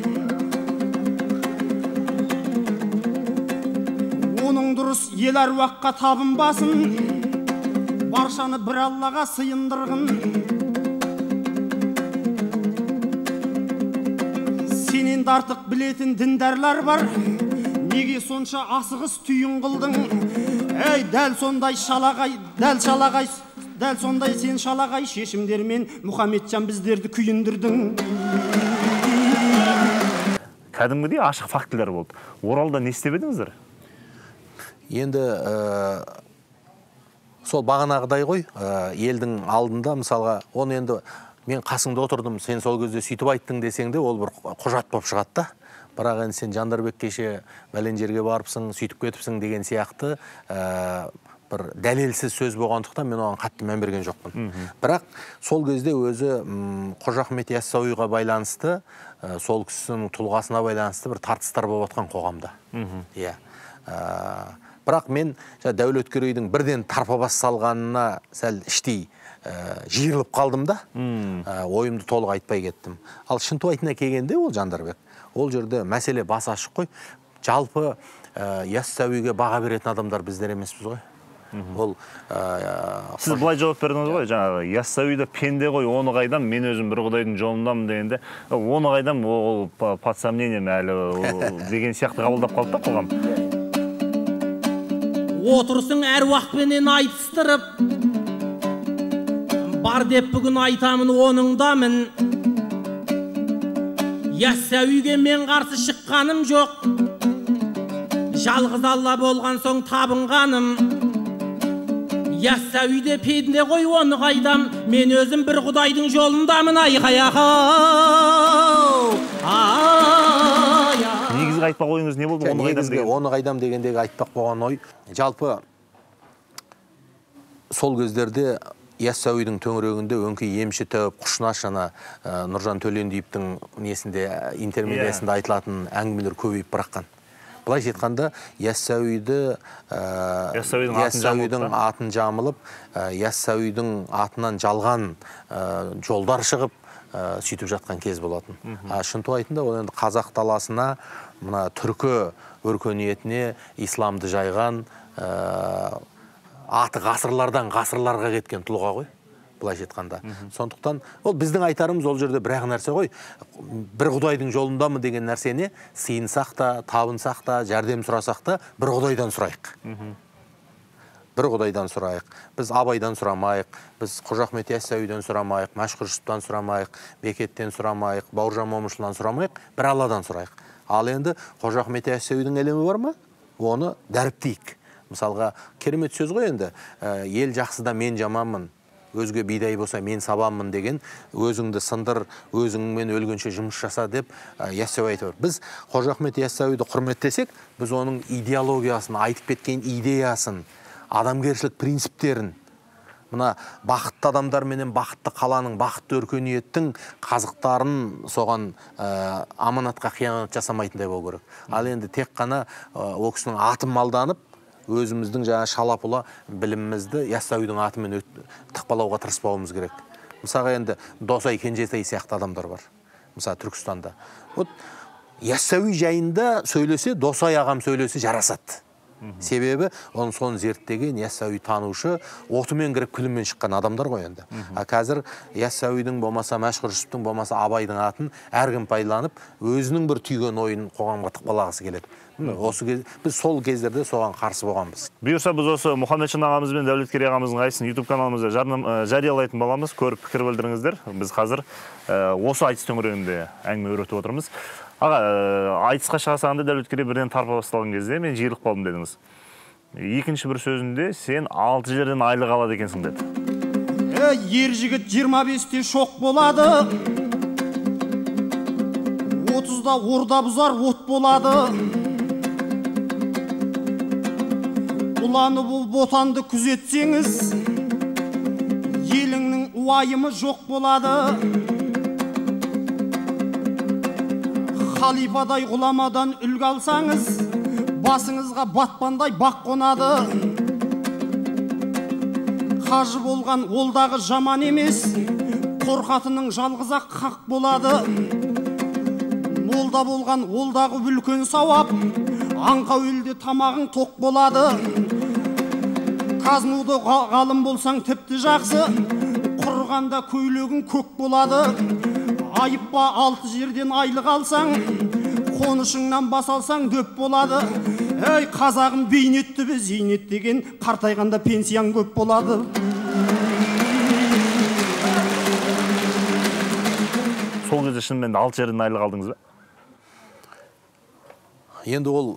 Оның дұрыс ел әруаққа табынбасын, баршаны бір Аллаға сыйындырғын. Сенен артық білетін діндарлар бар, неге сонша асығыс түйін қылдың? Ей, дәл сондай шалағай, дәл шалағай, дәл сондай сен шалағай шешімдермен Мұхаммеджан біздерді күйіндірдің. Кәдімгідей ашық фактілер болды. Оралда не істеп едіңіздер? Енді сол бағанағыдай ғой, елдің алдында мысалға, оны енді мен қасыңда отырдым, сен сол кезде сөйтіп айттың десең де, ол бір құжат болып шығады да. Бірақ енді сен Жандарбек кеше бәлен жерге барыпсың, сөйтіп кетіпсің деген сияқты бір дәлелсіз сөз болғандықтан мен оған қатты мән берген жоқпын. Бірақ сол кезде өзі Қожа Ахмет Яссауиға байланысты, сол кісінің тұлғасына байланысты бір тартыстар болып жатқан қоғамда. Иә. Бірақ мен Дәулеткерейдің бірден тарпа бас салғанына сәл іштей жиырылып қалдым да, ойымды толық айтпай кеттім. Ал Шынтуайтына келгенде ол Жандарбек, ол жерде мәселе бас ашық қой. Жалпы Яссауиге баға беретін адамдар біздер емеспіз ғой. Ол сіз былай жауап бердіңіз ғой, жаңағы Яссауида пенде ғой, оны қайдам, мен өзім бір құдайдың жолындамын дегенде, оны қайдам, ол под сомнением әлі деген сияқты қабылдап қалды да қоғам. Отырсың әруақпенен айтыстырып, бар деп бүгін айтамын оныңдамын. Яссауиге мен қарсы шыққаным жоқ, жалғыз Алла болған соң табынғаным. Яссауиде пенде ғой, оны қайдам, мен өзім бір құдайдың жолындамын. Айқай-ақау, ай-ай. Негізгі айтпақ ойыңыз не болды? Негізгі оны қайдам дегендегі айтпақ болған ой. Жалпы сол кездерде Яссауидің төңірегінде өңкей емші тәуіп құшынаш жана Нұржан Төлендиевтің несінде интермедиясында айтылатын әңгімелер көбейіп быраққан. Былайша айтқанда Яссауиді Яссауидің атын жамылып, Яссауидің атынан жалған жолдар шығып сөйтіп жатқан кез болатын. Шынтуайтында ол енді қазақ даласына, мына түркі өркениетіне исламды жайған, аты ғасырлардан ғасырларға кеткен тұлға ғой, былайша айтқанда. Сондықтан ол біздің айтарымыз ол жерде бір ақ нәрсе ғой. Бір құдайдың жолындамын деген нәрсені сыйынсақ та, табынсақ та, жәрдем сұрасақ та, бір құдайдан сұрайық. Бір құдайдан сұрайық. Біз Абайдан сұрамайық, біз Қожа Ахмет Яссауиден сұрамайық, Мәшһүр Жүсіптен сұрамайық, Бекеттен сұрамайық, Бауыржан Момышұлынан сұрамайық, бір Алладан сұрайық. Ал енді Қожа Ахмет Яссауидің әлемі бар ма? Оны дәріптейік. Мысалға, керемет сөз ғой енді, ел жақсыда мен жаманмын, өзге бидай болса мен сабанмын деген, өзіңді сындыр, өзіңмен өлгенше жұмыс жаса деп Яссауи айтып. Біз Қожа Ахмет Яссауиді құрметтесек, біз оның идеологиясын, айтып кеткен идеясын, адамгершілік принциптерін, мына бақытты адамдар менен бақытты қаланың, бақытты өркениеттің қазықтарын соған аманатқа қиянат жасамайтындай болу керек. Ал енді тек қана ол кісінің атын малданып, өзіміздің жаңа шалапұла білімімізді Яссауидің атымен тықпалауға тырыспауымыз керек. Мысалға енді Досай Кенжетай сияқты адамдар бар. Мысалы Түркістанда. Вот Яссауи жайында сөйлесе, Досай ағам сөйлесе жарасады. Себебі оның соны зерттеген Яссауи танушы отымен кіріп күлімен шыққан адамдар ғой енді. А қазір Яссауидің болмаса Мәшһүр Жүсіптің болмаса Абайдың атын әркім пайдаланып, өзінің бір түйген ойын қоғамға тықпалағысы келеді. Осы кез, біз сол кездерде соған қарсы болғанбыз. Бұйырса біз осы Мұхаммедшин ағамыз бен Дәулеткерей ағамыздың қайсысын YouTube каналымызда жариялайтын боламыз. Көріп пікір білдіріңіздер. Біз қазір осы айтыс төңірегінде әңгіме өретіп отырмыз. Аға, айтысқа шығасағанда Дәулеткерей бірден тарпа басталған кезде мен жиылып қалдым дедіңіз. Екінші бір сөзінде сен алты жерден айлық алады екенсің деді. Ер жігіт жиырма бесте шоқ болады, отызда орда бұзар от болады. Ұланы бұл ботанды күзетсеңіз, еліңнің уайымы жоқ болады. Халифадай ғұламадан үлгі алсаңыз, басыңызға батпандай бақ қонады. Қажы болған олдағы жаман емес, қорқатының жалғызақ қақ болады. Молда болған олдағы үлкен сауап, аңқау елде тамағың тоқ болады. Казнуды ғалым болсаң тіпті жақсы, құрғанда көйлегің көк болады. Айыппа алты жерден айлық алсаң, қонышыңнан басалсаң дөп болады. Әй, қазағым бейнетті бе зейнет деген, қартайғанда пенсияң көп болады. Сол кезде шынымен алты жерден айлық алдыңыз ба? Енді ол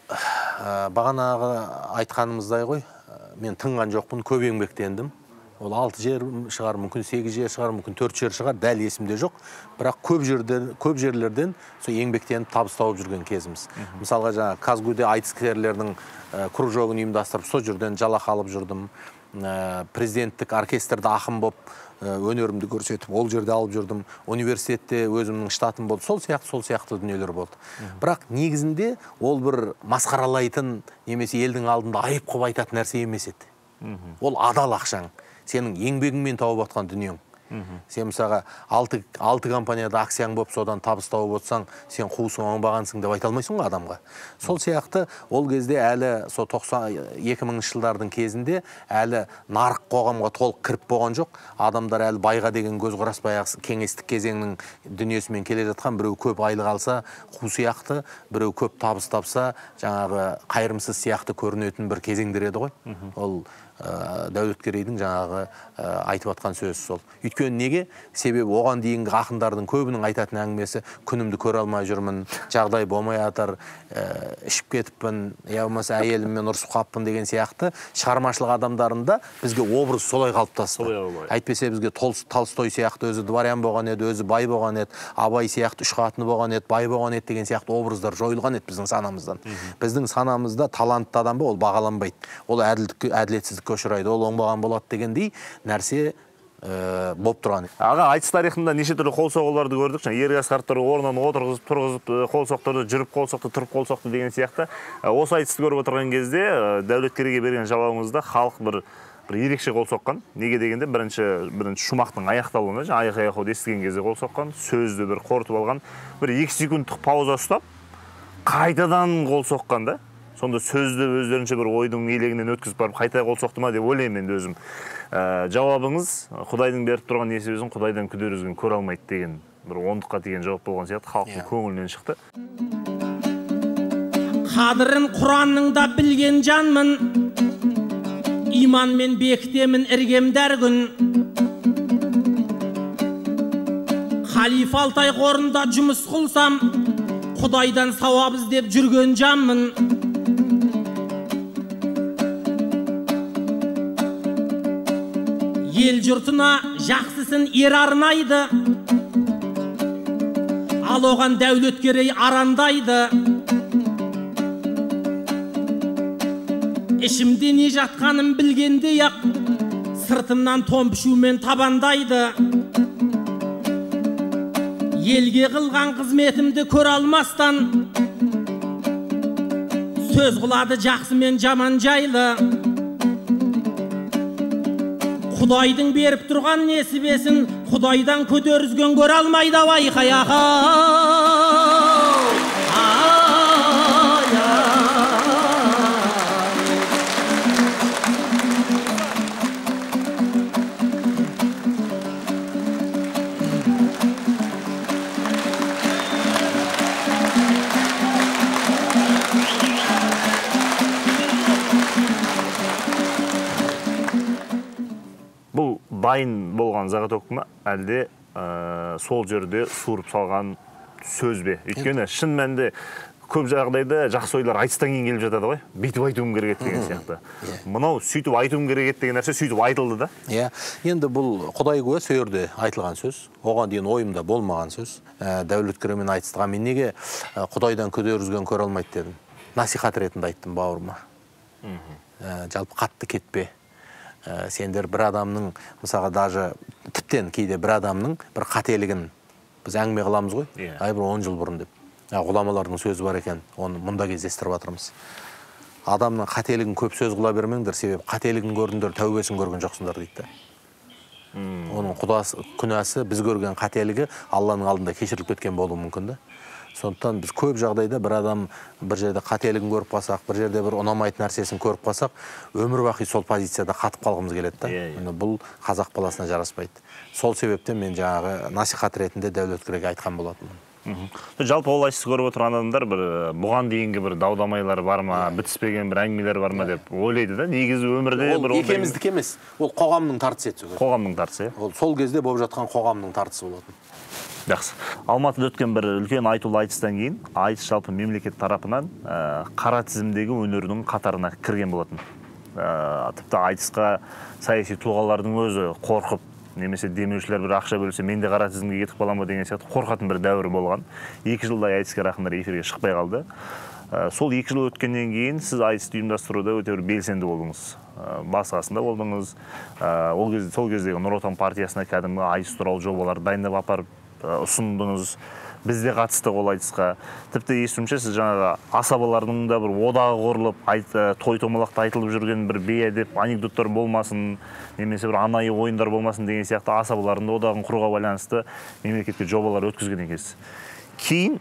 бағанағы айтқанымыздай ғой, мен тыңған жоқпын, көп еңбектендім. Ол алты жер шығар, мүмкін сегіз жер шығар, мүмкін төрт жер шығар, дәл есімде жоқ. Бірақ көп жерлерден, көп жерлерден сол еңбектеніп табыс тауып жүрген кезіміз. Мысалға жаңа Казгуде айтыскерлердің кружогын ұйымдастырып, сол жерден жалақы алып жүрдім. Президенттік оркестрде ақын боп өнерімді көрсетіп, ол жерде алып жүрдім. Университетте өзімнің штатым болды. Сол сияқты, сол сияқты дүниелер болды. Бірақ негізінде ол бір масқаралайтын, немесе елдің алдында айып қылып айтатын нәрсе емес еді. Ол адал ақшаң. Сенің еңбегіңмен тауып отқан дүниең. Сен мысалға алты, алты компанияда акцияң болып, содан табыс тауып отсаң, сен қуысың оңбағансың деп айта алмайсың ғой адамға. Сол сияқты ол кезде әлі сол екі мыңыншы жылдардың кезінде әлі нарық қоғамға толық кіріп болған жоқ. Адамдар әлі байға деген көзқарас баяғы кеңестік кезеңнің дүниесімен келе жатқан, біреу көп айлық алса, қу сияқты, біреу көп табыс тапса, жаңағы қайырымсыз сияқты көрінетін бір кезеңдер еді ғой. Ол Дәулеткерейдің жаңағы айтып атқан сөзі сол. Өйткені неге? Себебі оған дейінгі ақындардың көбінің айтатын әңгімесі күнімді көре алмай жүрмін, жағдай болмай жатыр, ішіп кетіппін, я болмаса әйеліммен ұрысып қалыппын деген сияқты шығармашылық адамдарында бізге образ солай қалыптасты. Әйтпесе бізге Толстой сияқты өзі дворян болған еді, өзі бай болған еді, Абай сияқты үш қатыны болған еді, бай болған еді деген сияқты образдар жойылған еді біздің санамыздан. Біздің санамызда талантты адам ба, ол бағаланбайды. Ол әділетсіздікке ұшырайды, ол оңбаған болады дегендей нәрсе болып тұрған. Аға, айтыс тарихында неше түрлі қол соғуларды көрдік. Ерге асқарттар орнынан отырғызып, тұрғызып, қол соқтырды, жүріп қол соқты, тұрып қол соқты деген сияқты. Осы айтысты көріп отырған кезде Дәулеткерейге берген жауабыңызда халық бір бір ерекше қол соққан. Неге дегенде бірінші бірінші шумақтың аяқталуына, аяқ-аяқауды естіген кезде қол соққан, сөзді бір қорытып алған, бір екі секундтық пауза ұстап, қайтадан қол соққан да. Сонда сөзді өздерінше бір ойдың елегінен өткізіп барып қайта қол соқты ма деп ойлаймын енді өзім. Жауабыңыз Құдайдың беріп тұрған несібесін Құдайдан күдер үзген көре алмайды деген бір ондыққа тиген жауап болған сияқты, халықтың көңілінен шықты. Қадірін Құранның да білген жанмын, иманмен бекітемін іргемді әр күн. Халифа Алтай қорында жұмыс қылсам, Құдайдан сауап іздеп жүрген жанмын. Ел жұртына жақсысын ер арнайды, ал оған Дәулеткерей арандайды. Ішімде не жатқаным білгендей-ақ, сыртымнан томпышумен табандайды. Елге қылған қызметімді көре алмастан, сөз қылады жақсы мен жаман жайлы. Құдайдың беріп тұрған несібесін Құдайдан көтерізген көре алмайды айқай дайын болған заготовка ма, әлде сол жерде суырып салған сөз бе? Өйткені шын мәнінде көп жағдайда жақсы ойлар айтыстан кейін келіп жатады ғой. Бүйтіп айтуым керек деген сияқты. Мынау сөйтіп айтуым керек деген нәрсе сөйтіп айтылды да. Иә, енді бұл Құдай куә сол жерде айтылған сөз. Оған дейін ойымда болмаған сөз. Дәулеткереймен айтыстыға мен неге Құдайдан күдер үзген көре алмайды дедім. Насихат ретінде айттым бауырыма. Жалпы қатты кетпе. Сендер бір адамның, мысалға даже тіптен кейде бір адамның бір қателігін біз әңгіме қыламыз ғой. Ай бір он жыл бұрын деп. Ғұламалардың сөзі бар екен, оны мұнда кездестіріп жатырмыз. Адамның қателігін көп сөз қыла бермеңдер, себебі қателігін көрдіңдер, тәубесін көрген жоқсыңдар дейді. Оның құдасы, күнәсі, біз көрген қателігі Алланың алдында кешіріліп кеткен болуы мүмкін. Сондықтан біз көп жағдайда бір адам бір жерде қателігін көріп қалсақ, бір жерде бір ұнамайтын нәрсесін көріп қалсақ, өмір бақи сол позицияда қатып қалғымыз келеді. Бұл қазақ баласына жараспайды. Сол себептен мен жаңағы насихат ретінде Дәулеткерейге айтқан болатынмын. Жалпы ол айтысты көріп отырған адамдар бір бұған дейінгі бір даудамайлар бар ма, бітіспеген бір әңгімелер бар ма деп ойлайды да. Негізі өмірде бір екеміздік емес, ол қоғамның тартысы еді. Қоғамның тартысы. Ол сол кезде болып жатқан қоғамның тартысы болатын. Жақсы. Алматыда өткен бір үлкен айтулы айтыстан кейін, айтыс жалпы мемлекет тарапынан қара тізімдегі өнердің қатарына кірген болатын. Тіпті айтысқа саяси тұлғалардың өзі қорқып, немесе демеушілер бір ақша бөлсе, мен де қара тізімге кетіп қалам ба деген сияқты қорқатын бір дәуір болған. Екі жылдай айтыскер ақындар эфирге шықпай қалды. Сол екі жыл өткеннен кейін сіз айтысты ұйымдастыруда өте бір белсенді болдыңыз. Басы қасында болдыңыз. Ол кезде сол кездегі Нұр Отан партиясына кәдімгі айтыс туралы жобалар дайындап апарып ұсындыңыз. Бізде қатысты ол айтысқа. Тіпті естуімше сіз жаңағы асабалардың да бір одағы құрылып, той томалақта айтылып жүрген бір бейәдеп анекдоттар болмасын, немесе бір анайы ойындар болмасын деген сияқты асабалардың да одағын құруға байланысты мемлекетке жобалар өткізген екенсіз. Кейін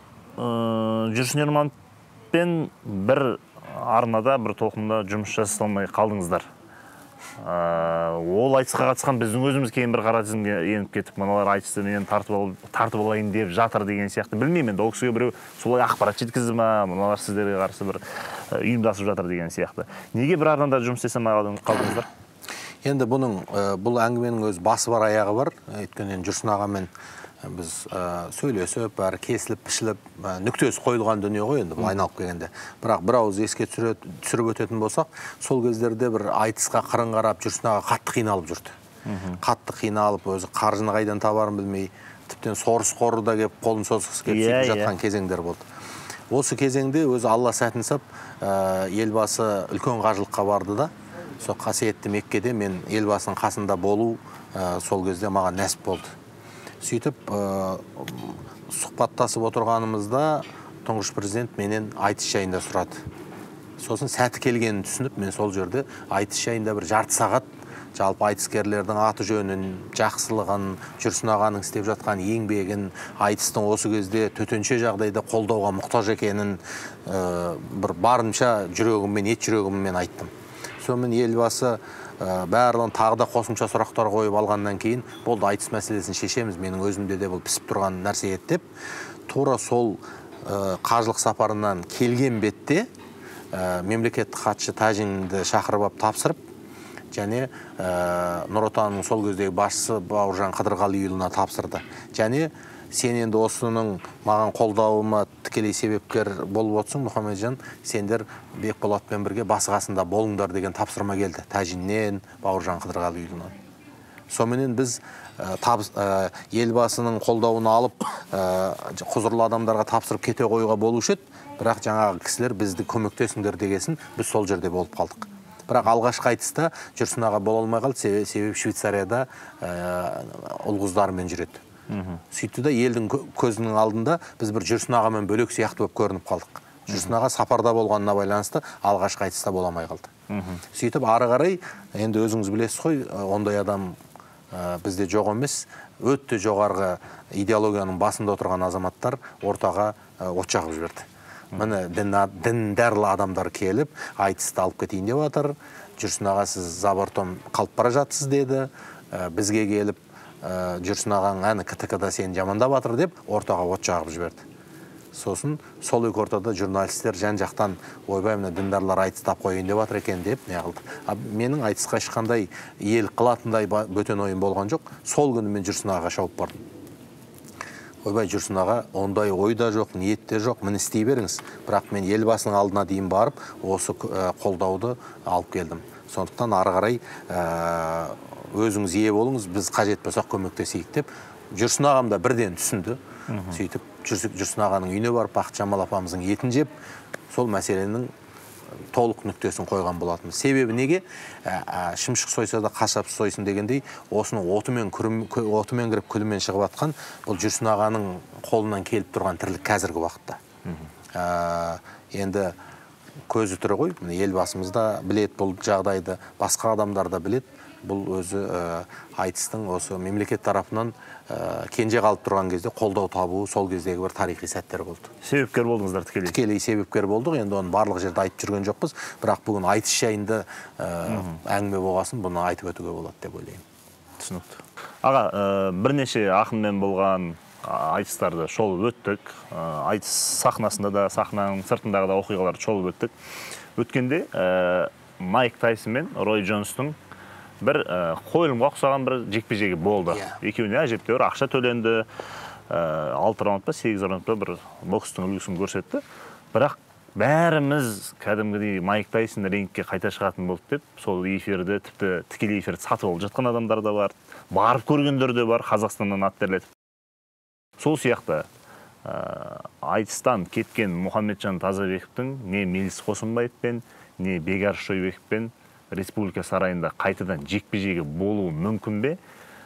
Жүрсін Ермановпен бір арнада, бір толқында жұмыс жасай алмай қалдыңыздар. Ол айтысқа қатысқан біздің өзіміз кейін бір қара тізімге еніп кетіп, мыналар айтысты менен тартып алайын деп жатыр деген сияқты. Білмеймін енді, ол кісіге біреу солай ақпарат жеткізді ма, мыналар сіздерге қарсы бір ұйымдасып жатыр деген сияқты. Неге бір арнада жұмыс істей алмай қалдыңыздар? Енді бұның, бұл әңгіменің өз басы бар, аяғы бар. Өйткені Жүрсін ағамен біз сөйлесіп, бәрі кесіліп, пішіліп, нүктесі қойылған дүние ғой енді бұл айналып келгенде. Бірақ бір ауыз еске түсіріп өтетін болсақ, сол кездерде бір айтысқа қырын қарап Жүрсін аға қатты қиналып жүрді. Қатты қиналып, өзі қаржыны қайдан табарын білмей, тіптен сорыс қорыда келіп, қолын созғысы келіп сөйтіп жатқан кезеңдер болды. Осы кезеңде өзі Алла сәтін сап, елбасы үлкен қажылыққа барды да, сол қасиетті Меккеде мен елбасының қасында болу сол кезде маған нәсіп болды. Сөйтіп, сұхбаттасып отырғанымызда тұңғыш президент менен айтыс жайында сұрады. Сосын сәті келгенін түсініп, мен сол жерде айтыс жайында бір жарты сағат жалпы айтыскерлердің аты жөнін, жақсылығын, Жүрсін ағаның істеп жатқан еңбегін, айтыстың осы кезде төтенше жағдайда қолдауға мұқтаж екенін бір барынша жүрегіммен, ет жүрегіммен айттым. Сонымен елбасы барлығын тағы да қосымша сұрақтар қойып алғаннан кейін болды айтыс мәселесін шешеміз, менің өзімде де бұл пісіп тұрған нәрсе еді деп, тура сол қажылық сапарынан келген бетте мемлекеттік хатшы Тәжинді шақырып алып тапсырып, және Нұр Отанның сол кездегі басшысы Бауыржан Қыдырғалиұлына тапсырды. Және сен енді осының маған қолдауыма тікелей себепкер болып отырсың, Мұхамеджан, сендер Бекболатпен бірге басы қасында болыңдар деген тапсырма келді. Тәжиннен, Бауыржан Қыдырғалиұлынан. Сонымен біз елбасының қолдауын алып, құзырлы адамдарға тапсырып кете қоюға болушы еді, бірақ жаңағы кісілер бізді көмектесіңдер дегесін, біз сол жерде болып қалдық. Бірақ алғашқы айтыста Жүрсін аға бола алмай қалды, себебі Швейцарияда ұл-қыздарымен жүреді. Сөйтті де елдің көзінің алдында біз бір Жүрсін ағамен бөлек сияқты болып көрініп қалдық. Жүрсін аға сапарда болғанына байланысты алғашқы айтыста бола алмай қалды. Сөйтіп ары қарай, енді өзіңіз білесіз ғой, ондай адам бізде жоқ емес, өтті жоғарғы идеологияның басында отырған азаматтар ортаға от жағып жіберді. Міне діндарлы адамдар келіп, айтысты алып кетейін деп жатыр. Жүрсін аға сіз забортом қалып бара жатсыз деді. Бізге келіп Жүрсін ағаң әні КТК-да сені жамандап жатыр деп ортаға от жағып жіберді. Сосын сол екі ортада журналистер жан жақтан ойбай мына діндарлар айтыстап қойын деп жатыр екен деп не қылды. Менің айтысқа ешқандай ел қылатындай бөтен ойым болған жоқ. Сол күні мен Жүрсін ағаға шауып бардым. Ойбай Жүрсін аға, ондай ойда жоқ, ниетте жоқ, мін істей беріңіз. Бірақ мен елбасының алдына дейін барып, осы қолдауды алып келдім. Сондықтан ары қарай өзіңіз ие болыңыз, біз қажет болсақ көмектесейік деп. Жүрсін ағам да бірден түсінді. Сөйтіп Жүрсін ағаның үйіне барып, Бақытжамал апамыздың етін жеп, сол мәселенің толық нүктесін қойған болатын. Себебі неге? Шымшық сойса да қасап сойсын дегендей, осының отымен кіріп күлімен шығып атқан, бұл Жүрсін ағаның қолынан келіп тұрған тірлік қазіргі уақытта. Енді көзі түрі ғой, елбасымыз да білет бұл жағдайды, басқа адамдар да білет. Бұл өзі айтыстың осы мемлекет тарапынан кенже қалып тұрған кезде қолдау табуы сол кездегі бір тарихи сәттер болды. Себепкер болдыңыздар тікелей? Тікелей себепкер болдық. Енді оны барлық жерде айтып жүрген жоқпыз. Бірақ бүгін айтыс жайында әңгіме болғасын, бұны айтып өтуге болады деп ойлаймын. Түсінікті. Аға, бірнеше ақынмен болған айтыстарды шолып өттік. Айтыс сахнасында да, сахнаның сыртындағы да оқиғаларды шолып өттік. Өткенде Майк Тайсон мен Рой Джонстың бір қойылымға ұқсаған бір жекпе-жегі болды. Екеуіне әжептәуір ақша төленді, алты раунд па, сегіз раунд па бір бокстың үлгісін көрсетті. Бірақ бәріміз кәдімгідей Майк Тайсон рингке қайта шығатын болды деп, сол эфирді, тіпті тікелей эфирді сатып алып жатқан адамдар да бар, барып көргендер де бар, Қазақстаннан ат терлетіп. Сол сияқты айтыстан кеткен Мұхамеджан Тазабековтың не Мелис Қосымбаевпен, не Бекарыс Шойбековпен Республика сарайында қайтадан жекпе-жегі болуы мүмкін бе?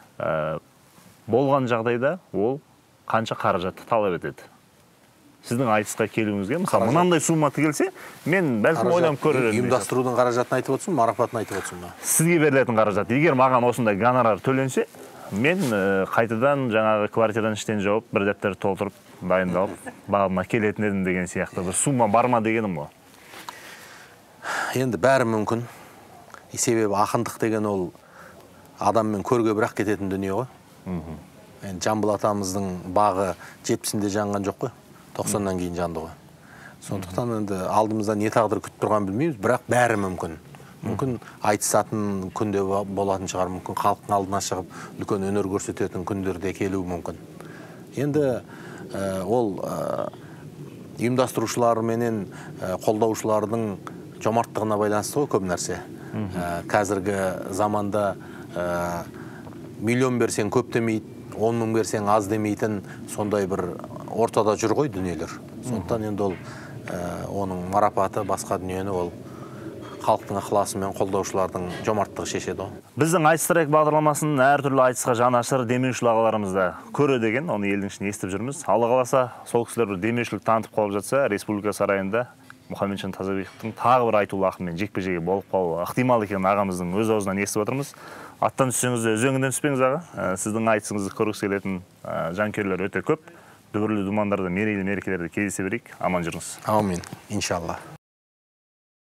Болған жағдайда ол қанша қаражатты талап етеді? Сіздің айтысқа келуіңізге, мысалы, мынандай сумма тігілсе, мен бәлкім ойланып көрер едім. Ұйымдастырудың қаражатын айтып отырсың, марапатын айтып отырсың ба? Сізге берілетін қаражат. Егер маған осындай гонорар төленсе, мен қайтадан жаңағы квартирадан іштен жауып, бір дәптер толтырып, дайындалып, бағыма келетін едім деген сияқты бір сумма бар ма дегенім ғой. Енді бәрі мүмкін. Себебі ақындық деген ол адаммен көрге бірақ кететін дүние ғой. Жамбыл атамыздың бағы жетпісінде жанған жоқ қой. тоқсаннан кейін жанды ғой. Сондықтан енді алдымызда не тағдыр күтіп тұрған білмейміз, бірақ бәрі мүмкін. Мүмкін айтысатын күнде болатын шығар, мүмкін халықтың алдына шығып, үлкен өнер көрсететін күндерде келуі мүмкін. Енді ол ұйымдастырушылар менен қолдаушылардың жомарттығына байланысты ғой көп нәрсе. Қазіргі заманда миллион берсең көп демейді, он мың берсең аз демейтін сондай бір ортада жүр ғой дүниелер. Сондықтан енді ол оның марапаты басқа дүниені ол халықтың ықыласы мен қолдаушылардың жомарттығы шешеді. Біздің айтыс-трек бағдарламасын әртүрлі айтысқа жанашыр демеушілер ағаларымыз да көреді екен, оны елдің ішінде естіп жүрміз. Алла қаласа, сол кісілер бір демеушілік танытып қалып жатса, Республика сарайында Мұхамеджан Тазабековтың тағы бір айтулы ақынмен жекпе-жегі болып қалуы ықтимал екенін ағамыздың өз аузынан естіп отырмыз. Аттан түссеңіз өзіңізден түспеңіз аға. Сіздің айтысыңызды көргісі келетін жанкүйерлер өте көп. Дүбірлі думандарда, мерейлі мерекелерде кездесе берейік. Аман жүріңіз. Аумин, иншалла.